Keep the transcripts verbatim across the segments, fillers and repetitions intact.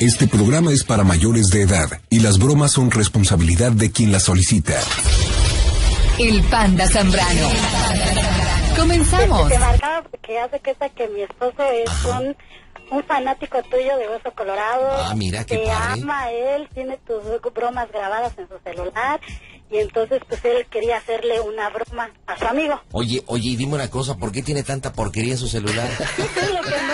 Este programa es para mayores de edad y las bromas son responsabilidad de quien las solicita. El Panda Zambrano. Comenzamos. Te marcaba porque hace cuenta que mi esposo es un, un fanático tuyo de Hueso Colorado. Ah, mira, qué te padre. ama él, tiene tus bromas grabadas en su celular. Y entonces, pues, él quería hacerle una broma a su amigo. Oye, oye, y dime una cosa, ¿por qué tiene tanta porquería en su celular? Es lo que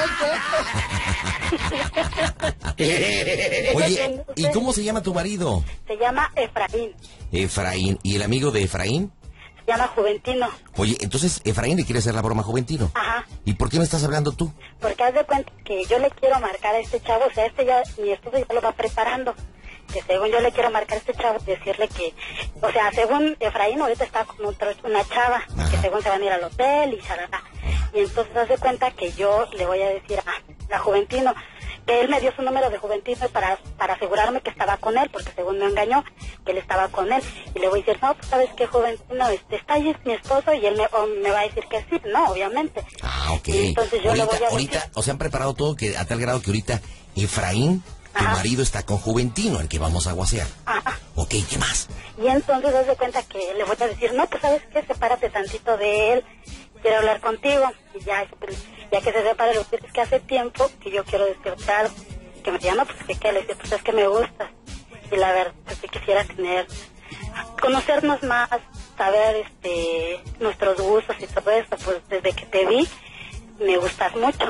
no sé. Oye, ¿y cómo se llama tu marido? Se llama Efraín. Efraín. ¿Y el amigo de Efraín? Se llama Juventino. Oye, entonces Efraín le quiere hacer la broma a Juventino. Ajá. ¿Y por qué me estás hablando tú? Porque haz de cuenta que yo le quiero marcar a este chavo, o sea, este ya, mi esposo ya lo va preparando. Que según yo le quiero marcar a este chavo, decirle que, o sea, según Efraín ahorita está con otro, una chava, Ajá. que según se van a ir al hotel y charala. Y entonces hace cuenta que yo le voy a decir a, a Juventino, que él me dio su número de Juventino para, para asegurarme que estaba con él, porque según me engañó, que él estaba con él. Y le voy a decir, no, pues sabes qué, Juventino, este, está ahí mi esposo, y él me, o me va a decir que sí, no, obviamente. Ah, ok. Y entonces yo ahorita, le voy a decir, ahorita, o sea, han preparado todo que a tal grado que ahorita Efraín, tu Ajá. marido, está con Juventino, el que vamos a guasear. Ajá. Ok, ¿qué más? Y entonces haz de cuenta que le voy a decir, no, pues sabes qué, sepárate tantito de él, quiero hablar contigo. Y ya, pues, ya que se separe, lo que es que hace tiempo que yo quiero decirte algo. Que me llama, pues que qué, le dice, pues es que me gustas. Y la verdad, pues que quisiera tener, conocernos más, saber este nuestros gustos y todo esto, pues desde que te vi, me gustas mucho.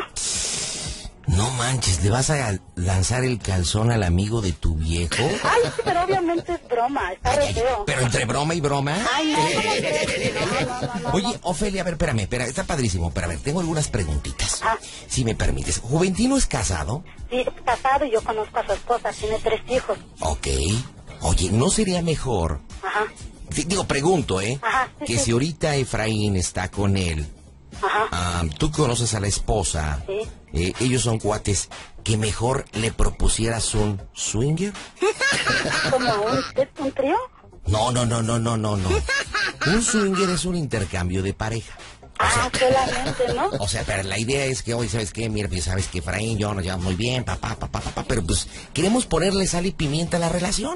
No manches, ¿le vas a lanzar el calzón al amigo de tu viejo? Ay, pero obviamente es broma, está re feo. Pero entre broma y broma. Ay, no, ¿cómo crees? No, no, no, no, Oye, no. Ofelia, a ver, espérame, espera, está padrísimo, pero a ver, tengo algunas preguntitas. Ah. Si me permites. ¿Juventino es casado? Sí, es casado y yo conozco a su esposa, tiene tres hijos. Ok. Oye, ¿no sería mejor? Ajá, Sí, digo, pregunto, ¿eh? Ajá, sí, que sí. si ahorita Efraín está con él, ajá, ah, tú conoces a la esposa, sí. eh, ellos son cuates, que mejor le propusieras un swinger. ¿Como un, un trío? No, no, no, no, no, no, no. Un swinger es un intercambio de pareja. Ah, solamente, ¿no? O sea, pero la idea es que hoy, ¿sabes qué? Mira, pues sabes que Efraín y yo nos llevamos muy bien, papá, papá, papá, pero pues queremos ponerle sal y pimienta a la relación.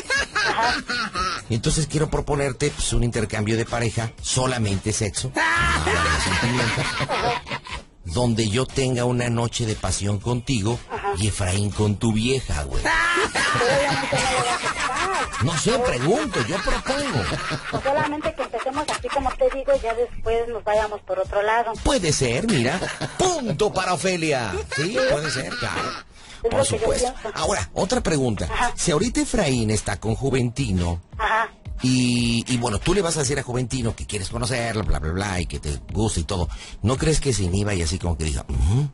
Entonces quiero proponerte pues un intercambio de pareja, solamente sexo, nada de sentimientos, donde yo tenga una noche de pasión contigo y Efraín con tu vieja, güey. Obviamente no lo vas a aceptar. No sé, pregunto, yo propongo. O solamente que empecemos así como te digo y ya después nos vayamos por otro lado. Puede ser, mira. Punto para Ofelia. Sí, puede ser, claro. Es Por lo que yo supuesto. pienso. Ahora, otra pregunta. Ajá. Si ahorita Efraín está con Juventino Ajá, y, y bueno, tú le vas a decir a Juventino que quieres conocerlo, bla, bla, bla, y que te gusta y todo, ¿no crees que se inhiba y así como que diga, "Ujú"?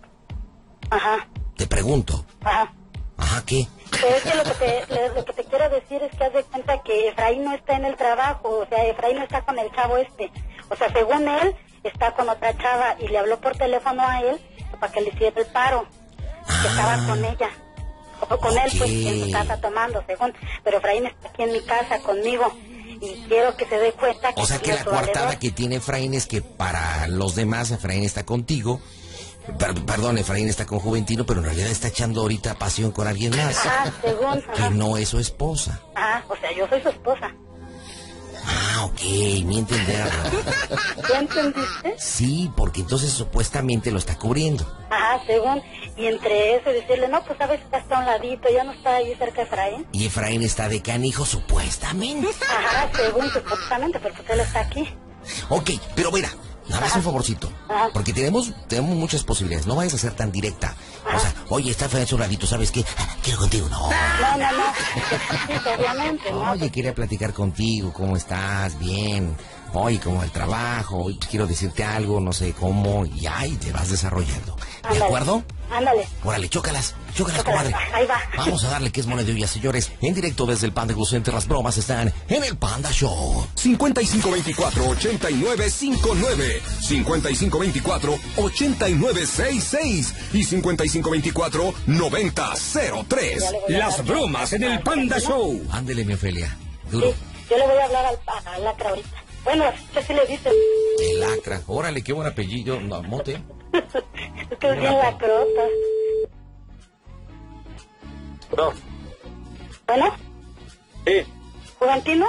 ajá, Te pregunto, ajá. ajá, ¿qué? Pero es que lo que, te, le- lo que te quiero decir es que haz de cuenta que Efraín no está en el trabajo, o sea, Efraín no está con el chavo este. O sea, según él, está con otra chava y le habló por teléfono a él para que le hiciera el paro, que estaba con ella. O con él, pues, en su casa tomando, según. Pero Efraín está aquí en mi casa conmigo y quiero que se dé cuenta que... O sea que tiene la su coartada valedor. que tiene Efraín es que para los demás Efraín está contigo. Per- perdón, Efraín está con Juventino, pero en realidad está echando ahorita pasión con alguien más. Ajá, según... Que Ajá, no es su esposa. ajá, o sea, yo soy su esposa. Ah, ok, mi entender. ¿Ya entendiste? Sí, porque entonces supuestamente lo está cubriendo. Ajá, según, y entre eso decirle, no, pues sabes que está a un ladito, ya no está ahí cerca de Efraín. Y Efraín está de canijo, supuestamente. Ajá, según, supuestamente, pero pues él está aquí. Ok, pero mira, nada más un favorcito. Ajá. Porque tenemos, tenemos muchas posibilidades. No vayas a ser tan directa. O sea, oye, está Efraín a un ladito, ¿sabes qué? Ah, quiero contigo. No. No, no, no, sí, obviamente, ¿no? Oye, quería platicar contigo, ¿cómo estás? Bien. Oye, ¿cómo va el trabajo? Oye, quiero decirte algo, no sé cómo. Y ahí te vas desarrollando. ¿De Ándale. acuerdo? Ándale. Órale, chócalas, chócalas, Chócalas, comadre. ahí va. Vamos a darle que es moneda de olla, señores. En directo desde el Panda Club Center, las bromas están en el Panda Show. cincuenta y cinco veinticuatro, ochenta y nueve cincuenta y nueve, cincuenta y cinco veinticuatro, ochenta y nueve sesenta y seis y cincuenta y cinco veinticuatro, noventa cero tres. Ya le voy a Las hablar. bromas en el Panda Show. Ándele, mi Ofelia. Duro. Sí, yo le voy a hablar al, a- al lacra ahorita. Bueno, ¿qué sí le dice? El Acra. Órale, qué buen apellido. No, mote. Es que es bien lacrota. No. Bueno. Sí. ¿Juventino?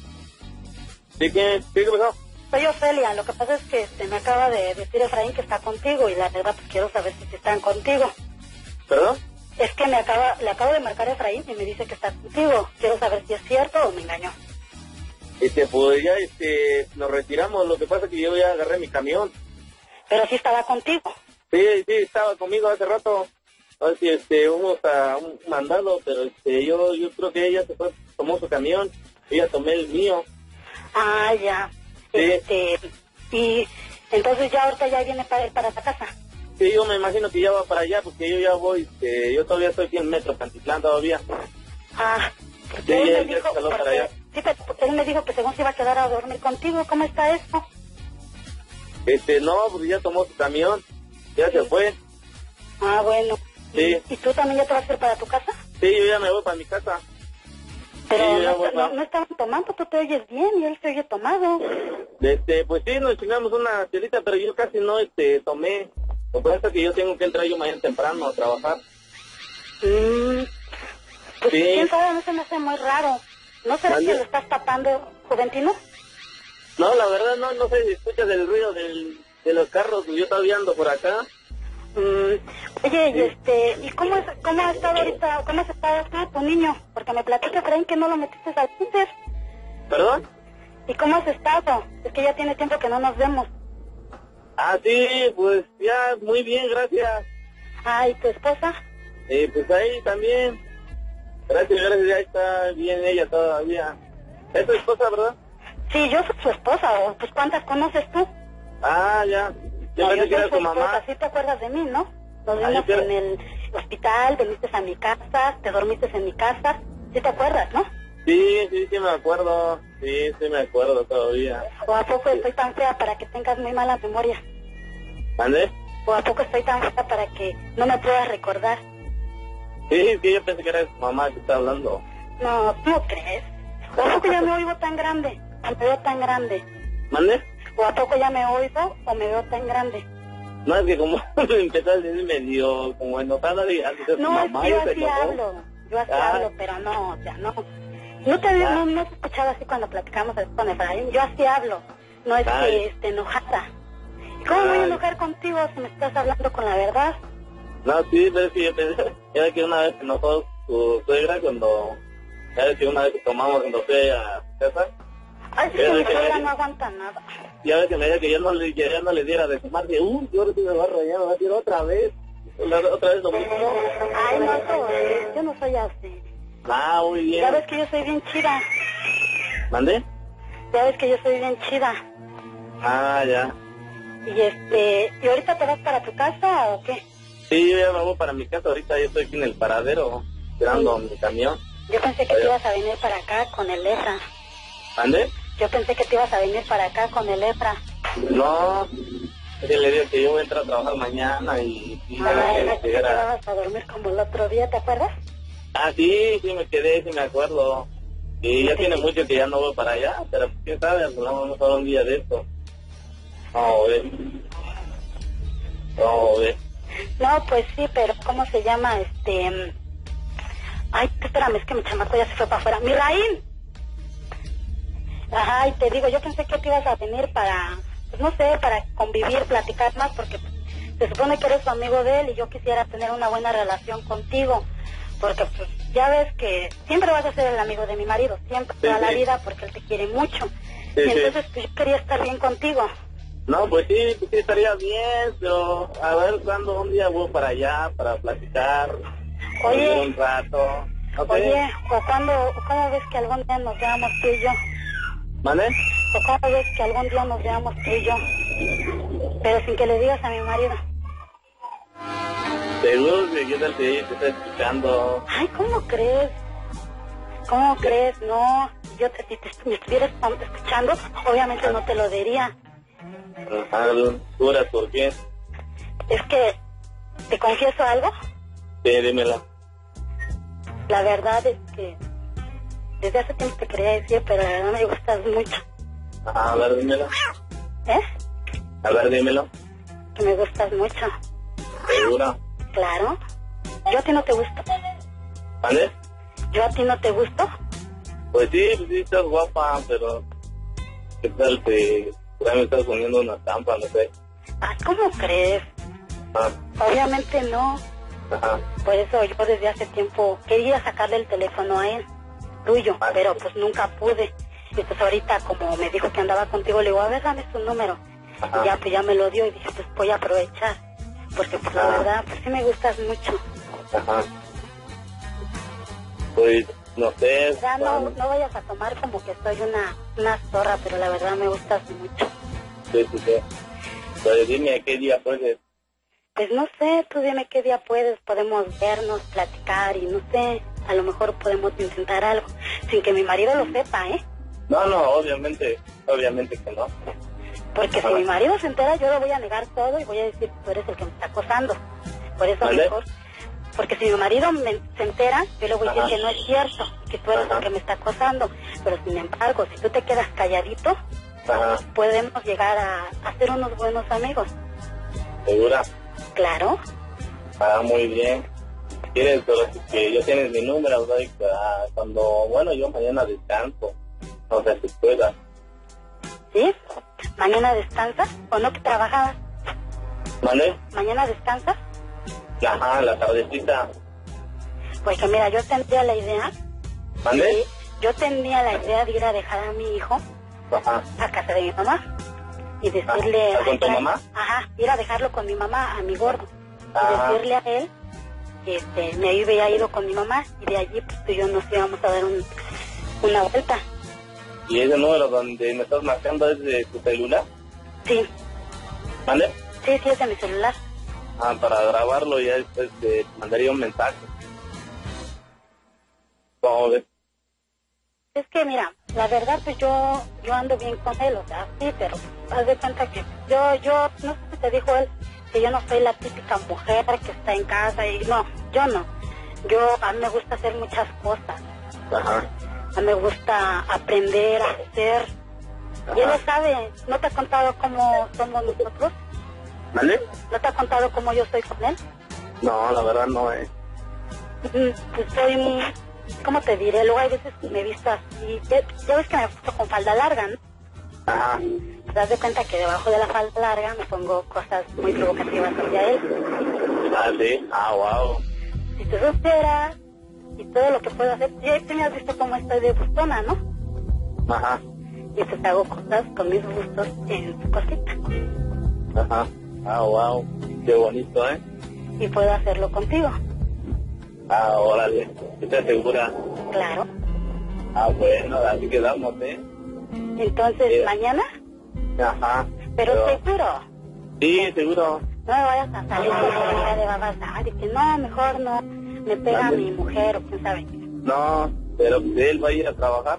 ¿Sí qué, sí, qué pasó? Soy Ofelia, lo que pasa es que este, me acaba de decir Efraín que está contigo y la verdad pues quiero saber si están contigo. ¿Perdón? Es que me acaba, le acabo de marcar a Efraín y me dice que está contigo. Quiero saber si es cierto o me engañó. Este, pues ya este, nos retiramos, lo que pasa es que yo ya agarré mi camión. Pero sí estaba contigo. Sí, sí, estaba conmigo hace rato. A ver si este, hubo hasta un mandado, pero este, yo, yo creo que ella se fue, tomó su camión, ella tomé el mío. Ah, ya. Sí. Este, y entonces ya ahorita ya viene para, para la casa. Sí, yo me imagino que ya va para allá, porque yo ya voy, este, yo todavía estoy aquí en Metro Pantitlán todavía. Ah, sí, él ya, me ya dijo, se jaló para porque- allá. sí, pero él me dijo que según se iba a quedar a dormir contigo. ¿Cómo está esto? Este, no, pues ya tomó su camión, ya se fue. Ah, bueno. Sí. ¿Y tú también ya te vas a ir para tu casa? Sí, yo ya me voy para mi casa. Pero Sí, yo ya no, voy está- para- no, no estaban tomando, tú te oyes bien y él se oye tomado. Este, pues sí, nos chingamos una chelita, pero yo casi no, este, tomé. Lo que pasa es que yo tengo que entrar yo mañana temprano a trabajar. Mm, pues Sí. quién sabe, no se me hace muy raro. ¿No será ¿Mande? que lo estás tapando, Juventino? No, la verdad no, no sé si escuchas el ruido del, de los carros, yo todavía ando por acá. Mm, oye, y Sí. este, ¿y cómo, es, cómo ha estado ahorita, cómo has estado tú, tu niño? Porque me platica Efraín que no lo metiste al kinder. ¿Perdón? ¿Y cómo has estado? Es que ya tiene tiempo que no nos vemos. Ah, sí, pues ya, muy bien, gracias. Ah, ¿y tu esposa? Eh, pues ahí también. Gracias, gracias, ya está bien ella todavía. ¿Es tu esposa, verdad? Sí, yo soy su esposa, o pues ¿cuántas conoces tú? Ah, ya. Yo No, pensé yo que soy era su tu esposa, mamá. sí te acuerdas de mí, ¿no? Nos Ah, vimos yo creo- en el hospital, viniste a mi casa, te dormiste en mi casa, sí te acuerdas, ¿no? Sí, sí, sí me acuerdo. Sí, sí me acuerdo todavía. ¿O a poco estoy tan fea para que tengas muy mala memoria? ¿Mande? ¿O a poco estoy tan fea para que no me puedas recordar? Sí, sí, yo pensé que era tu mamá que está hablando. No, ¿tú no crees? ¿O a poco ya me oigo tan grande? ¿O me veo tan grande? ¿Mande? ¿O a poco ya me oigo o me veo tan grande? No, es que como empezó a decir medio como enojada de antes de tu No, es mamá que yo y se así enojó. hablo, yo así Ah. hablo, pero no, o sea, no. No te Ah. no, no has escuchado así cuando platicamos con Efraín, yo así hablo, no es Ay. que esté enojada. ¿Y cómo me voy a Ay. enojar contigo si me estás hablando con la verdad? No, sí, pero es que yo pensé, ya ves que una vez se enojó tu suegra cuando, ya ves que una vez que tomamos cuando fui a casa, Ay, sí, Ya que mi ves que- suegra no aguanta nada. ya ves que me decía que ya no le, que ya no le diera de tomar, que uh, yo ahora sí me va a rayar, me va a decir otra vez, la- otra vez lo mismo. Ay, no, eso, eh, yo no soy así. Ah, muy bien. Ya ves que yo soy bien chida, ¿Mandé? ya ves que yo soy bien chida. Ah, ya. Y este, ¿y ahorita te vas para tu casa o qué? Sí, yo ya me voy para mi casa, ahorita yo estoy aquí en el paradero, esperando mi camión. Yo pensé que te ibas a venir para acá con el Efra. ¿Mandé? Yo pensé que te ibas a venir para acá con el Efra. No, es que le digo que yo voy a entrar a trabajar mañana y... y Ay, tengo no, que que te llegar a- vas a dormir como el otro día, ¿te acuerdas? Ah, sí, sí me quedé, sí me acuerdo. Y ya Sí. tiene mucho que ya no voy para allá, pero quién sabe, pues vamos a un día de esto. Vamos a ver. Vamos a ver. No, pues sí, pero ¿cómo se llama? Este... Ay, espérame, es que mi chamaco ya se fue para afuera. ¡Miraín! Ajá, y te digo, yo pensé que te ibas a venir para, pues no sé, para convivir, platicar más, porque pues, se supone que eres tu amigo de él y yo quisiera tener una buena relación contigo, porque pues ya ves que siempre vas a ser el amigo de mi marido, siempre, Sí, toda la sí. vida, porque él te quiere mucho. Sí, y sí. entonces pues, yo quería estar bien contigo. No, pues sí, pues sí estaría bien, pero a ver cuándo un día voy para allá, para platicar. Oye. convivir un rato. ¿Ok? Oye, ¿o cuándo, o cómo ves que algún día nos veamos tú y yo? ¿Vale? ¿O cómo ves que algún día nos veamos tú y yo? Pero sin que le digas a mi marido. Seguro que yo tal que te está escuchando. Ay, ¿cómo crees? ¿Cómo crees? No, yo te, si te, me estuvieras escuchando, obviamente no te lo diría. Ajá, ¿duras por qué? Es que, ¿te confieso algo? Sí, dímelo. La verdad es que desde hace tiempo te quería decir, pero la verdad me gustas mucho. Ajá, a ver, dímelo. ¿Eh? A ver, dímelo. Que me gustas mucho. ¿Seguro? Claro. Yo a ti no te gusto. ¿Vale? ¿Yo a ti no te gusto? Pues sí, pues sí, estás guapa, pero... ¿Qué tal que por ahí me estás poniendo una trampa, no sé? Ay, ¿cómo crees? Ah, Obviamente no. ajá. Por eso yo desde hace tiempo quería sacarle el teléfono a él, tuyo, Ah, pero sí. pues nunca pude. Y pues ahorita como me dijo que andaba contigo, le digo, a ver, dame su número. Ajá. Y ya pues ya me lo dio y dije, pues voy a aprovechar. Porque pues la Ah. verdad, pues sí me gustas mucho. Ajá. Pues, no sé... Ya no, cuando- no vayas a tomar como que soy una, una zorra, pero la verdad me gustas mucho. Sí, sí, sí. Pero dime, ¿qué día puedes? Pues no sé, tú dime qué día puedes, podemos vernos, platicar y no sé, a lo mejor podemos intentar algo, sin que mi marido lo sepa, ¿eh? No, no, obviamente, obviamente que no. Porque si Ajá. mi marido se entera, yo le voy a negar todo y voy a decir que tú eres el que me está acosando. Por eso ¿Vale? mejor, porque si mi marido me, se entera, yo le voy a decir Ajá. que no es cierto, que tú eres Ajá. el que me está acosando. Pero sin embargo, si tú te quedas calladito, Ajá, podemos llegar a, a ser unos buenos amigos. ¿segura? Claro. Ah, muy bien. ¿Quieres? Pero si que yo tienes mi número, ¿sabes? Ah, cuando, bueno, yo mañana descanso. No sé si pueda. ¿Sí? ¿Mañana descansas o no que trabajabas? ¿Vale? ¿Mañana descansas? Ajá, la tardecita. Porque mira, yo tendría la idea, ¿Vale? sí, yo tenía la idea de ir a dejar a mi hijo Ajá. a casa de mi mamá y decirle... Ah, ¿con tu ay, mamá? Ajá, ir a dejarlo con mi mamá, a mi gordo, y Ah. decirle a él que este, me había ido con mi mamá y de allí pues tú y yo nos íbamos a dar un, una vuelta. ¿Y ese número donde me estás marcando es de tu celular? Sí, ¿Vale? sí, sí, es de mi celular. Ah, para grabarlo ya después te mandaría un mensaje. ¿Cómo ves? Es que mira, la verdad pues yo yo ando bien con él, o sea, sí, pero haz de cuenta que yo, yo, no sé si te dijo él, que yo no soy la típica mujer que está en casa y no, yo no. Yo, a mí me gusta hacer muchas cosas, Ajá. a mí me gusta aprender a hacer. Y él lo sabe, ¿no te ha contado cómo somos nosotros? ¿Vale? ¿No te ha contado cómo yo soy con él? No, la verdad no es. Mm, Pues soy, muy- ¿cómo te diré? Luego hay veces que me he visto así, ya, ya ves que me he puesto con falda larga, ¿no? Ajá. Te das de cuenta que debajo de la falda larga me pongo cosas muy provocativas hacia él. Ah, sí. Ah, wow. Si tú supieras y todo lo que puedo hacer, ya tú me has visto cómo estoy de bustona, ¿no? Ajá. Y pues hago cosas con mis gustos en su cosita. Ajá. Ah, wow. Qué bonito, ¿eh? Y puedo hacerlo contigo, Ah, órale. ¿Estás segura? claro. Ah, bueno, así quedamos, ¿eh? Entonces, Sí. mañana, Ajá. pero seguro, Sí, seguro. no me vayas a salir con la idea de babasar y que no, mejor no, me pega Mande. mi mujer o quién sabe. No, pero él va a ir a trabajar.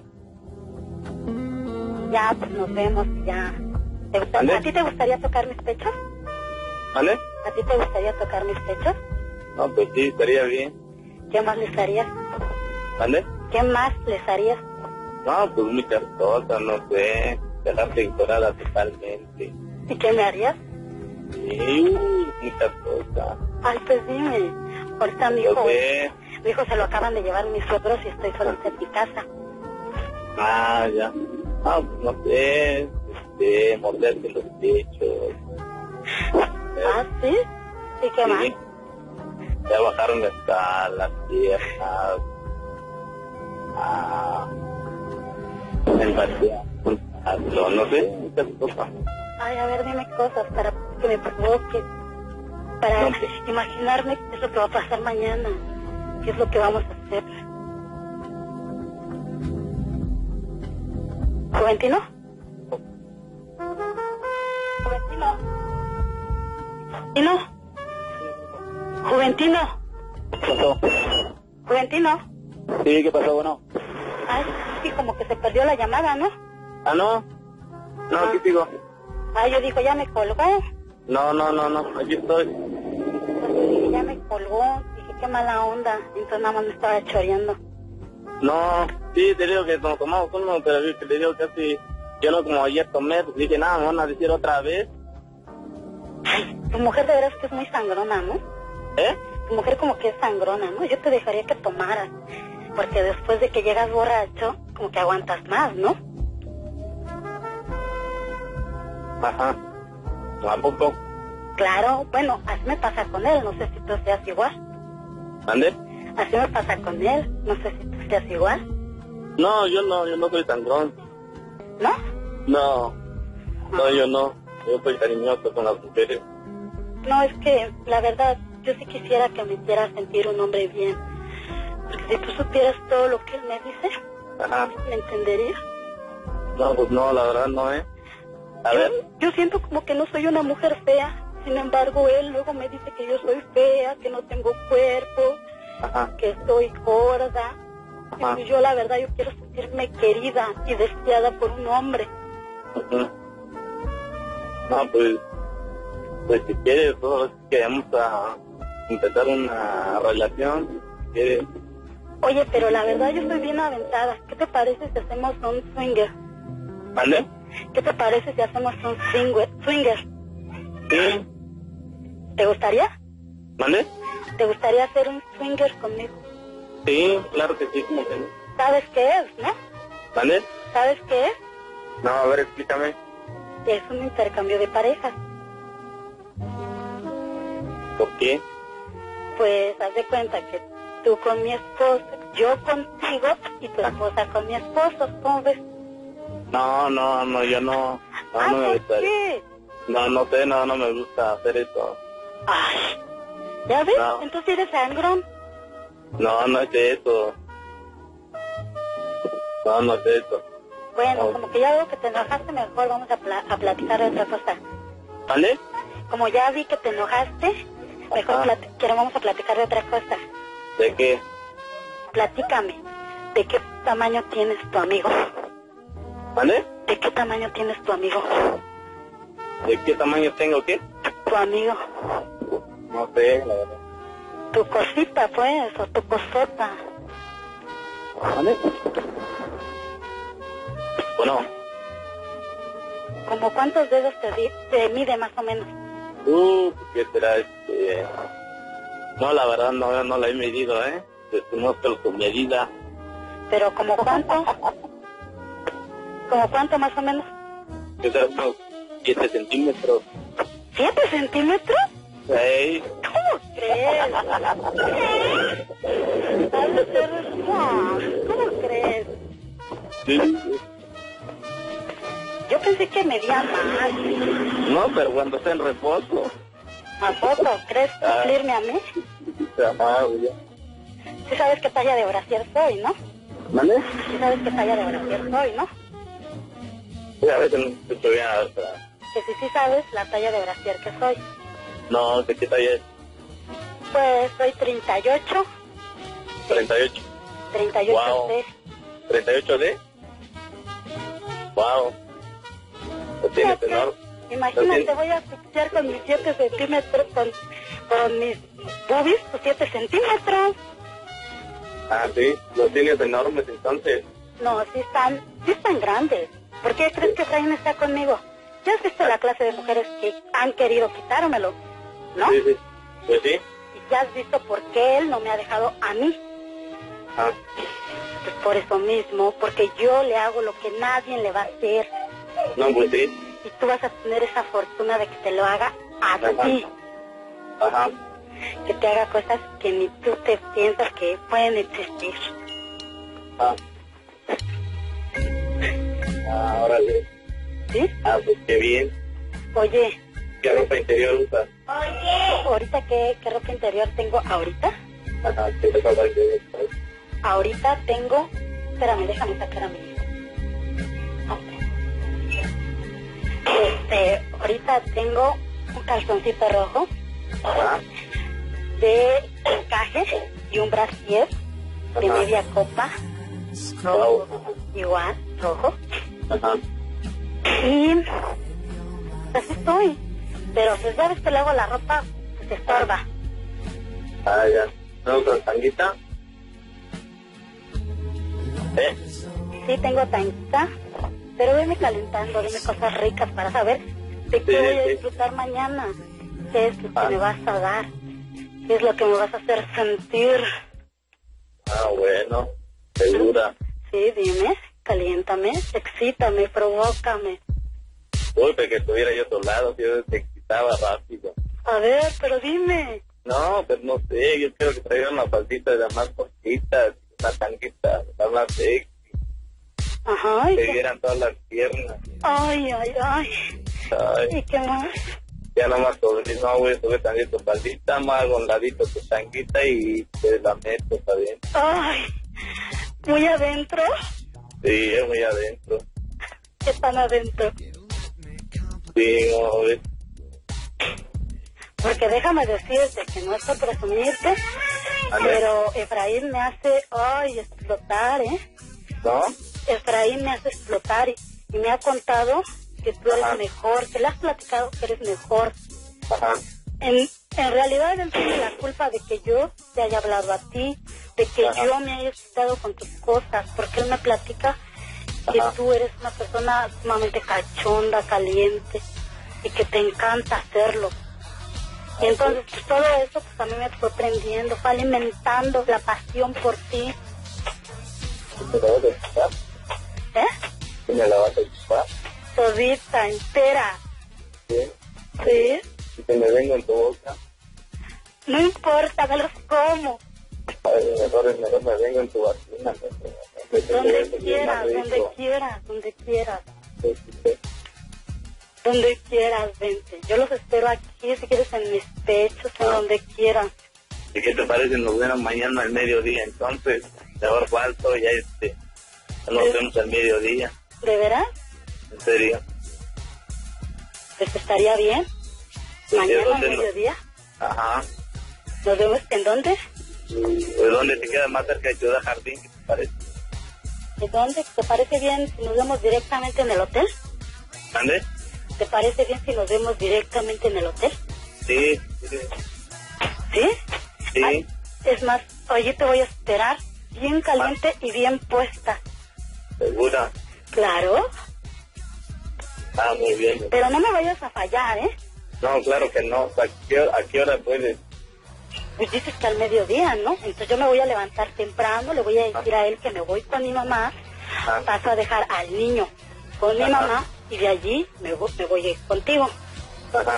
Ya, pues nos vemos, ya. ¿Te gusta- ¿Mande? ¿A ti te gustaría tocar mis pechos? ¿Vale? ¿A ti te gustaría tocar mis pechos? No, pues sí, estaría bien. ¿Qué más les harías? ¿Vale? ¿Qué más les harías? No, pues muchas cosas, no sé. Dejarte ignorada totalmente. ¿Y qué me harías? Sí, uh, muchas cosas. Ay, pues dime. Ahorita mi hijo, Yo sé. mi hijo se lo acaban de llevar mis suegros y estoy solita en mi casa. Ah, ya. Ah, pues no sé. Este, morderte los pechos. ¿Ah, sí? ¿Y qué más? Sí. Ya bajaron hasta las piernas. Ah, el vacío. No sé, muchas cosas. Ay, a ver, dime cosas para que me provoque. Para No, pues. imaginarme qué es lo que va a pasar mañana. ¿Qué es lo que vamos a hacer? ¿Juventino? ¿Juventino? ¿Juventino? ¿Juventino? ¿Qué pasó? ¿Juventino? Sí, ¿qué pasó? Bueno. Ay, sí, como que se perdió la llamada, ¿no? Ah, no. No, aquí sigo. Ay, yo digo, ya me colgó. No, no, no, no, aquí estoy. Sí, ya me colgó. Dije, qué mala onda. Entonces nada más me estaba choreando. No, sí, te digo que nos tomamos uno, pero vi que te digo que así, yo no como ayer tomé, pues dije, nada, me van a decir otra vez. Ay, tu mujer de veras que es muy sangrona, ¿no? ¿Eh? tu mujer como que es sangrona, ¿no? Yo te dejaría que tomaras, porque después de que llegas borracho, como que aguantas más, ¿no? Ajá. ¿A poco? Claro, bueno, así me pasa con él, no sé si tú seas igual. ¿Ande? Así me pasa con él, no sé si tú seas igual. No, yo no, yo no soy sangrón. ¿No? No, no, yo no. Yo soy cariñoso con las mujeres. No, es que, la verdad, yo sí quisiera que me hiciera sentir un hombre bien. Porque si tú supieras todo lo que él me dice, Ajá. ¿me entenderías? No, pues no, la verdad no, ¿eh? A yo, ver. yo siento como que no soy una mujer fea. Sin embargo, él luego me dice que yo soy fea, que no tengo cuerpo, Ajá. que estoy gorda. Ajá. Y yo, la verdad, yo quiero sentirme querida y deseada por un hombre. Ajá. No, pues, pues si quieres, todos queremos a empezar una relación, si quieres. Oye, pero la verdad yo estoy bien aventada. ¿Qué te parece si hacemos un swinger? ¿Vale? ¿Qué te parece si hacemos un swinger? swinger? Sí. ¿Te gustaría? ¿Vale? ¿Te gustaría hacer un swinger conmigo? Sí, claro que sí, como que no. ¿Sabes qué es, no? ¿Vale? ¿Sabes qué es? No, a ver, explícame. Es un intercambio de parejas. ¿Por qué? Pues haz de cuenta que tú con mi esposo, yo contigo y tu esposa con mi esposo, ¿cómo ves? No, no, no, yo no, no, Ah, no me ¿por gusta. qué? No, no sé, no, no me gusta hacer eso. Ay, ¿ya ves? No. Entonces eres sangrón. No, no es eso. No, no es eso. Bueno, No. como que ya veo que te enojaste, mejor vamos a, pla a platicar de otra cosa. ¿Vale? Como ya vi que te enojaste, mejor Ajá. plati- quiero vamos a platicar de otra cosa. ¿De qué? Platícame, ¿de qué tamaño tienes tu amigo? ¿Vale? ¿De qué tamaño tienes tu amigo? ¿De qué tamaño tengo qué? Tu amigo, No sé, la verdad. tu cosita pues, o tu cosota. ¿Vale? Bueno, ¿Como cuántos dedos te, di te mide más o menos? uh, ¿qué será este? No, la verdad no, no la he medido, ¿eh? Desconozco tu medida. Pero ¿como cuánto? ¿Como cuánto más o menos? ¿Qué será? Unos siete centímetros. ¿Siete centímetros? Ey, ¿Cómo crees? Ha de ser- no, ¿cómo crees? sí. Yo pensé que medía más. No, pero cuando está en reposo. ¿A poco? ¿Crees cumplirme a mí? Ajá, ya. Sí sabes qué talla de brasier soy, ¿no? ¿Vale? Sí sabes qué talla de brasier soy, ¿no? Sí, a veces no escucho bien. O sea, Que si sí sabes la talla de brasier que soy. no, ¿de qué talla es? Pues soy treinta y ocho. treinta y ocho. treinta y ocho Wow. de... ¿treinta y ocho D? Wow. Lo tienes Fíjate, enorme. Imagínate, Lo voy a asfixiar con mis siete centímetros, con, con mis boobies, tus siete centímetros. Ah, sí, lo tienes enormes entonces. No, sí están, sí están grandes. ¿Por qué crees que Efraín está conmigo? Ya has visto la clase de mujeres que han querido quitármelo, ¿no? Sí, sí. Pues sí. Y ya has visto por qué él no me ha dejado a mí. Ah, Pues por eso mismo, porque yo le hago lo que nadie le va a hacer. no, pues sí. Y tú vas a tener esa fortuna de que te lo haga a Ajá. ti. Ajá. Que te haga cosas que ni tú te piensas que pueden existir. Ah. Ah, órale. ¿Sí? Ah, pues qué bien. Oye, ¿Qué ropa interior usas? ahorita qué, qué ropa interior tengo ahorita. Ajá, ¿qué te pasa? Ahorita tengo... Espérame, déjame sacar a mi hijo. Este, ahorita tengo un calzoncito rojo Ajá. de encaje y un brasier de Ajá. media copa, Wow. igual, rojo. Ajá. Y así estoy. Pero pues ya ves que luego la ropa pues, se estorba. Ah, ya. ¿No usas tanguita? ¿Eh? Sí, tengo tanquita, pero veme calentando, dime cosas ricas para saber de qué Sí, voy a sí. disfrutar mañana, qué es lo que Ah. me vas a dar, ¿Qué es lo que me vas a hacer sentir? Ah, bueno, segura. Sí, dime, caliéntame, excítame, provócame. Uy, que estuviera yo a tu lado, yo te excitaba rápido. A ver, pero dime. No, pues no sé, yo quiero que traigan una faldita de las más cortitas, una tanguita, la más sexy. Ajá. Que vieran todas las piernas. Ay, ay, ay. Ay. ¿Y qué más? Ya nomás sobre, no voy a subir tantito faldita, más a un ladito tu tanguita y te la meto, ¿está bien? Ay, ¿muy adentro? Sí, es muy adentro. ¿Qué tan adentro? Sí, no, ves. Porque déjame decirte que no es por presumirte, pero Efraín me hace, ay, explotar, ¿eh? ¿No? Efraín me hace explotar y, y me ha contado que tú eres Ajá. mejor, que le has platicado que eres mejor. Ajá. En, en realidad él tiene la culpa de que yo te haya hablado a ti, de que Ajá. yo me haya excitado con tus cosas, porque él me platica que Ajá. tú eres una persona sumamente cachonda, caliente, y que te encanta hacerlo. Y entonces pues, todo eso pues a mí me fue prendiendo, fue alimentando la pasión por ti. ¿Me la vas a chupar? ¿Eh? ¿Me la vas a chupar? Todita, entera. Sí. ¿Sí? Y que me vengo en tu boca. No importa, me los como. Ay, mejor, mejor me vengo en tu vagina. Me, me, me, Donde me, quieras, me, donde quieras, donde quieras. Sí, sí, sí. Donde quieras, vente. Yo los espero aquí, si quieres, en mis pechos, en Ah. donde quieras. ¿Y qué te parece? Nos vemos mañana al mediodía, entonces. Mejor falso, ya este. Nos Sí. vemos al mediodía. ¿De veras? En serio. Pues estaría bien. Sí, Mañana al ¿dónde no? mediodía. Ajá. ¿Nos vemos en dónde? ¿De dónde te queda más cerca de Ciudad Jardín? ¿Qué te parece? ¿De dónde? ¿Te parece bien si nos vemos directamente en el hotel? ¿Dónde? ¿Te parece bien si nos vemos directamente en el hotel? Sí, sí. ¿Sí? Sí. Ay, es más, oye, te voy a esperar bien caliente y bien puesta. ¿Segura? Claro, Ah, muy bien. pero no me vayas a fallar, ¿eh? No, claro que no. ¿A qué, a qué hora puedes? Pues dices que al mediodía, ¿no? Entonces yo me voy a levantar temprano, le voy a decir a él que me voy con mi mamá, Ah. paso a dejar al niño con mi Ajá. mamá y de allí me voy, me voy a ir contigo. Ajá.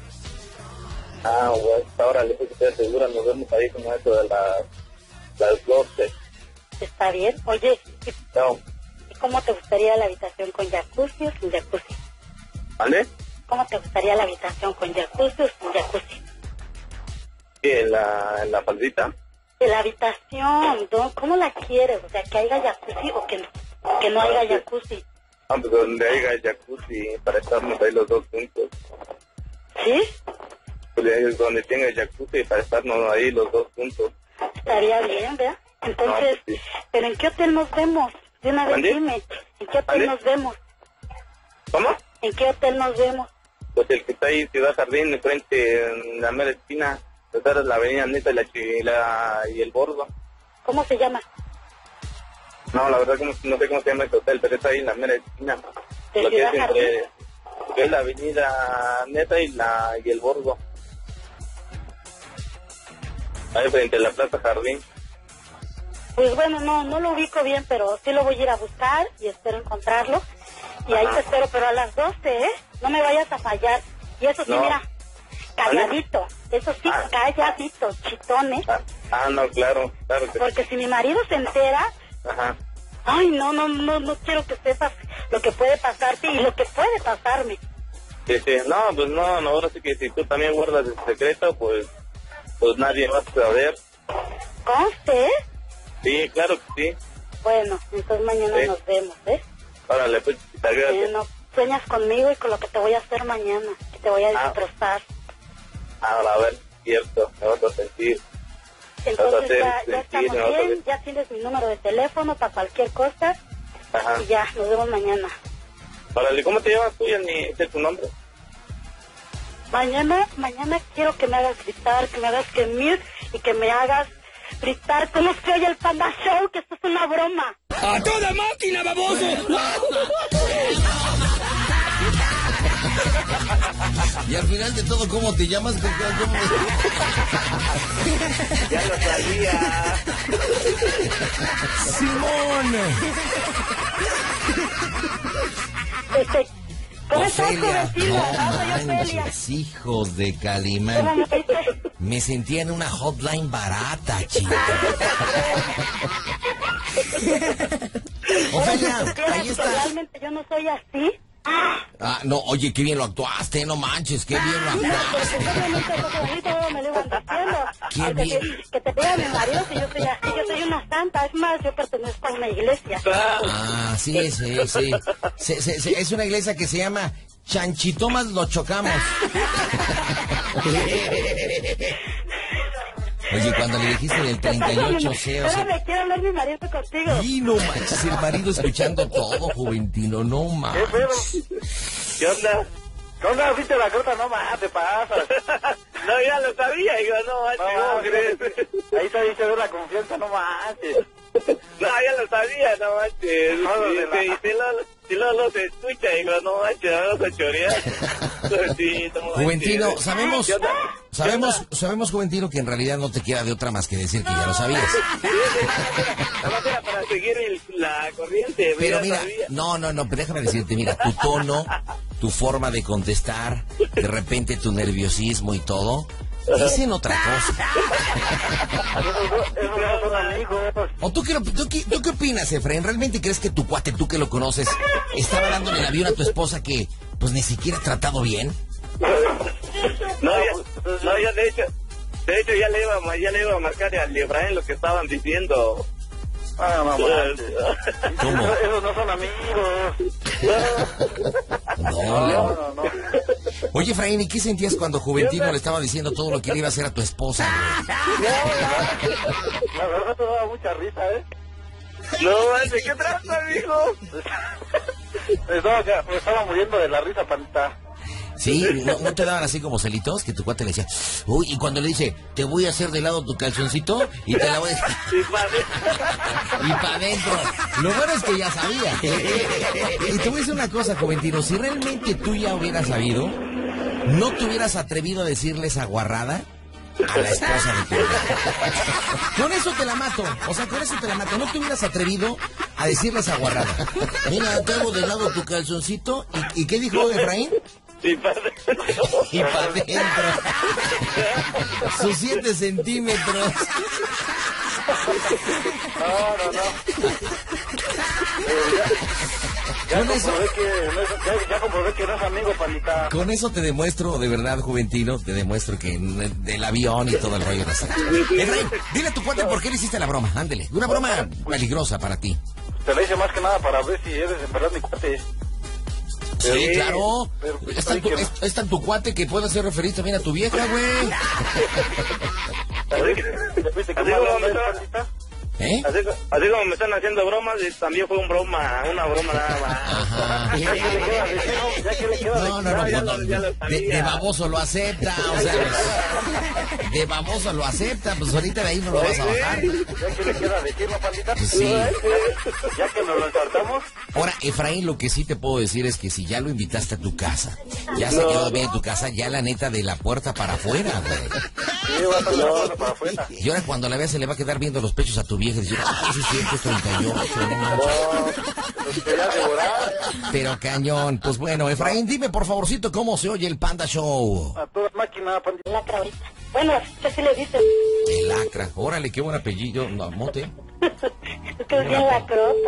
Ah, bueno, ahora le puse que estoy segura, nos vemos ahí como eso de las, las doce. ¿Está bien? Oye, ¿y, No, y cómo te gustaría la habitación con jacuzzi o sin jacuzzi? ¿vale? ¿Cómo te gustaría la habitación con jacuzzi o sin jacuzzi? Sí, en la, en la faldita. De la habitación, ¿no? ¿Cómo la quieres? O sea, que haya jacuzzi o que no, que no haya jacuzzi. Ah, pues donde haya jacuzzi para estarnos ahí los dos juntos. ¿Sí? Pues es donde tenga jacuzzi para estarnos ahí los dos juntos. Estaría bien, ¿verdad? Entonces, No, pues sí. ¿pero en qué hotel nos vemos? De una vez ¿Mande? dime, ¿en qué hotel ¿Mande? nos vemos? ¿Cómo? ¿En qué hotel nos vemos? Pues el que está ahí, Ciudad Jardín, enfrente, en la mera esquina. Pues ahora es la avenida Neta y, la, Chi- la, y el Bordo. ¿Cómo se llama? No, la verdad que no, no sé cómo se llama este hotel, pero está ahí en la mera esquina. ¿De Lo que Ciudad es entre, lo que es la avenida Neta y la y el Bordo. Ahí frente a la Plaza Jardín. Pues bueno, no, no lo ubico bien, pero sí lo voy a ir a buscar y espero encontrarlo. Y ahí Ajá. te espero, pero a las doce, ¿eh? No me vayas a fallar. Y eso sí, No. mira, calladito. Eso sí, Ah. calladito, chitones. Ah, ah, no, claro, claro que sí. Porque si mi marido se entera, Ajá. ay, no, no, no, no quiero que sepas lo que puede pasarte y lo que puede pasarme. Sí, sí. No, pues no, no, ahora sí que si tú también guardas el secreto, pues, pues nadie va a saber. ¿Conste? Sí, claro que sí. Bueno, entonces mañana Sí. nos vemos, ¿ves? Órale, pues, te gracias. Bueno, sueñas conmigo y con lo que te voy a hacer mañana, que te voy a Ah. destrozar. Ahora, a ver, cierto, me vas a sentir. Entonces hacer ya, ya sentir, estamos me vas a bien, hacer- ya tienes mi número de teléfono para cualquier cosa Ajá. y ya, nos vemos mañana. Órale, ¿cómo te llamas tú? Ya ni sé tu nombre. Mañana, mañana quiero que me hagas gritar, que me hagas gemir y que me hagas gritar como se oye el Panda Show, que esto es una broma. ¡A toda máquina, baboso! Y al final de todo, ¿cómo te llamas? ¿Cómo? Ya lo sabía. Simón. Este, ¿cómo estás, Ofelia, jovencito? no Ah, soy Ofelia. manches, hijos de ¿Cómo Calimán. me viste? Me sentía en una hotline barata, chica. Ofelia, ahí está. Realmente yo no soy así. Ah, no, oye, qué bien lo actuaste, no manches, qué bien lo actuaste. Obviamente, pues, ahorita me lo iban diciendo. Qué Aunque bien. te- Que te diga mi marido que yo soy así, yo soy una santa. Es más, yo pertenezco a una iglesia. Ah, sí, sí, sí. Se- se- se- es una iglesia que se llama Chanchitomas Lo Chocamos. Oye, cuando le dijiste del treinta y ocho C, o sea... Espérame, quiero hablar mi marido contigo. Y no manches, el marido escuchando todo, Juventino, no manches. ¿Qué onda? ¿Qué onda? ¿Viste la crota? No más, te pasas. No, ya lo sabía, digo, no, manches, No, ¿cómo sí, crees? ahí te dice de la confianza, no manches. No, ya lo sabía, no manches. No, lo Si de la- si lo si lo lo se escucha, digo, no manches, vamos a chorear. Sí, no manches. Juventino, sabemos, ¿Qué onda? sabemos, sabemos, Juventino, que en realidad no te queda de otra más que decir que ya lo sabías. Nada más era para seguir el- la corriente. Pero ya mira, sabía. no, no, no, pero déjame decirte, mira, tu tono, tu forma de contestar, de repente tu nerviosismo y todo, dicen otra cosa. Esos no son amigos. ¿O tú qué, tú, qué- tú qué opinas, Efraín? ¿Realmente crees que tu cuate, tú que lo conoces, estaba dándole el avión a tu esposa que, pues, ni siquiera ha tratado bien? No, ya, no, ya de hecho, de hecho ya le iba, a- ya le iba a marcar al Efraín lo que estaban diciendo. Ah, no manches. ¿Cómo? Esos, esos no son amigos. No, No, no. no, no. Oye, Efraín, ¿y qué sentías cuando Juventino le estaba diciendo todo lo que le iba a hacer a tu esposa, güey? La verdad te daba mucha risa, ¿eh? No, manches, ¿qué trata, amigo? Me estaba, me estaba muriendo de la risa, panita. Sí, ¿no, no te daban así como celitos? Que tu cuate le decía, uy, y cuando le dice, te voy a hacer de lado tu calzoncito y te la voy a... Sí, padre. Y para adentro. Lo bueno es que ya sabía. Y te voy a decir una cosa, Juventino, si realmente tú ya hubieras sabido, ¿no te hubieras atrevido a decirle esa guarrada a la esposa de tu hijo? Con eso te la mato, o sea, con eso te la mato. ¿No te hubieras atrevido a decirle esa guarrada? Mira, te hago de lado tu calzoncito. ¿Y, y qué dijo Efraín? Sí, padre. Y para adentro. Sus siete centímetros. No, no, no. Ya, Con ya, eso- comprobé que, no es- ya, ya comprobé que no es amigo, panita. Con eso te demuestro, de verdad, Juventino, te demuestro que en- del avión y todo el rollo. No sé. Efraín, dile a tu cuate por qué le hiciste la broma, ándele. Una broma peligrosa para ti. Te la hice más que nada para ver si eres en verdad mi cuate. Sí, claro. pero- Es tan, tu, es, es tan tu cuate que puede hacer referir también a tu vieja, güey. Así que- ¿Ya viste que así mal como anda me el estaba- panita? ¿Eh? así, así como me están haciendo bromas, y también fue un broma, una broma nada más. Ajá. Ya que le queda de no, ya que le queda de No, no, no, No, ya pues, lo- no, ya lo de, sabía. de baboso lo acepta, o sea, pues, de baboso lo acepta, pues ahorita de ahí no lo vas a bajar. ya que le queda decirlo, pandita. Pues sí. Ya que nos lo ensartamos. Ahora, Efraín, lo que sí te puedo decir es que si ya lo invitaste a tu casa, ya se quedó bien en tu casa, ya la neta de la puerta para afuera, güey. Sí, va a estar la puerta para afuera. Y ahora cuando la veas se le va a quedar viendo los pechos a tu vieja y decir, ah, eso es cierto, es treinta y ocho, no manches. No, los quería devorar. Pero cañón, pues bueno, Efraín, dime por favorcito cómo se oye el Panda Show. A toda máquina, pandita. Lacra ahorita. Bueno, ¿qué sí le dices? El Acra, órale, qué buen apellido, no, mote. Es que es bien lacrota.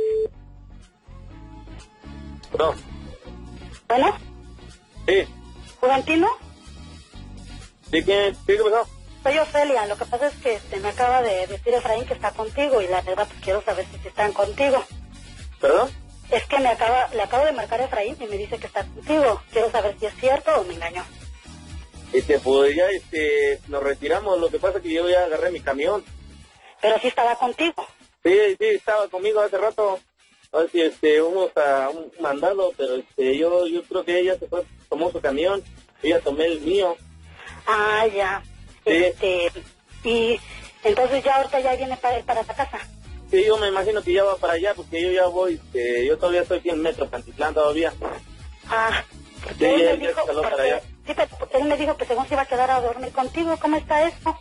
No. Bueno, Sí, Juventino, sí, ¿qué, sí, ¿qué pasó? soy Ofelia. Lo que pasa es que este, me acaba de decir Efraín que está contigo y la verdad pues quiero saber si están contigo. ¿Perdón? Es que me acaba, le acabo de marcar a Efraín y me dice que está contigo. Quiero saber si es cierto o me engañó. Este, pues ya, este, nos retiramos, lo que pasa es que yo ya agarré mi camión. Pero sí estaba contigo. Sí, sí, estaba conmigo hace rato. A ver si, este, fuimos a un mandado, pero este, yo, yo creo que ella se fue, tomó su camión, ella tomé el mío. Ah, ya. Sí. Este, y entonces ya ahorita ya viene para, para la casa. Sí, yo me imagino que ya va para allá, porque yo ya voy, este, yo todavía estoy aquí en Metro Pantitlán todavía. Ah, Sí, porque él ya- me ya dijo, escaló para porque, allá. Sí, pero él me dijo que según se iba a quedar a dormir contigo. ¿Cómo está esto?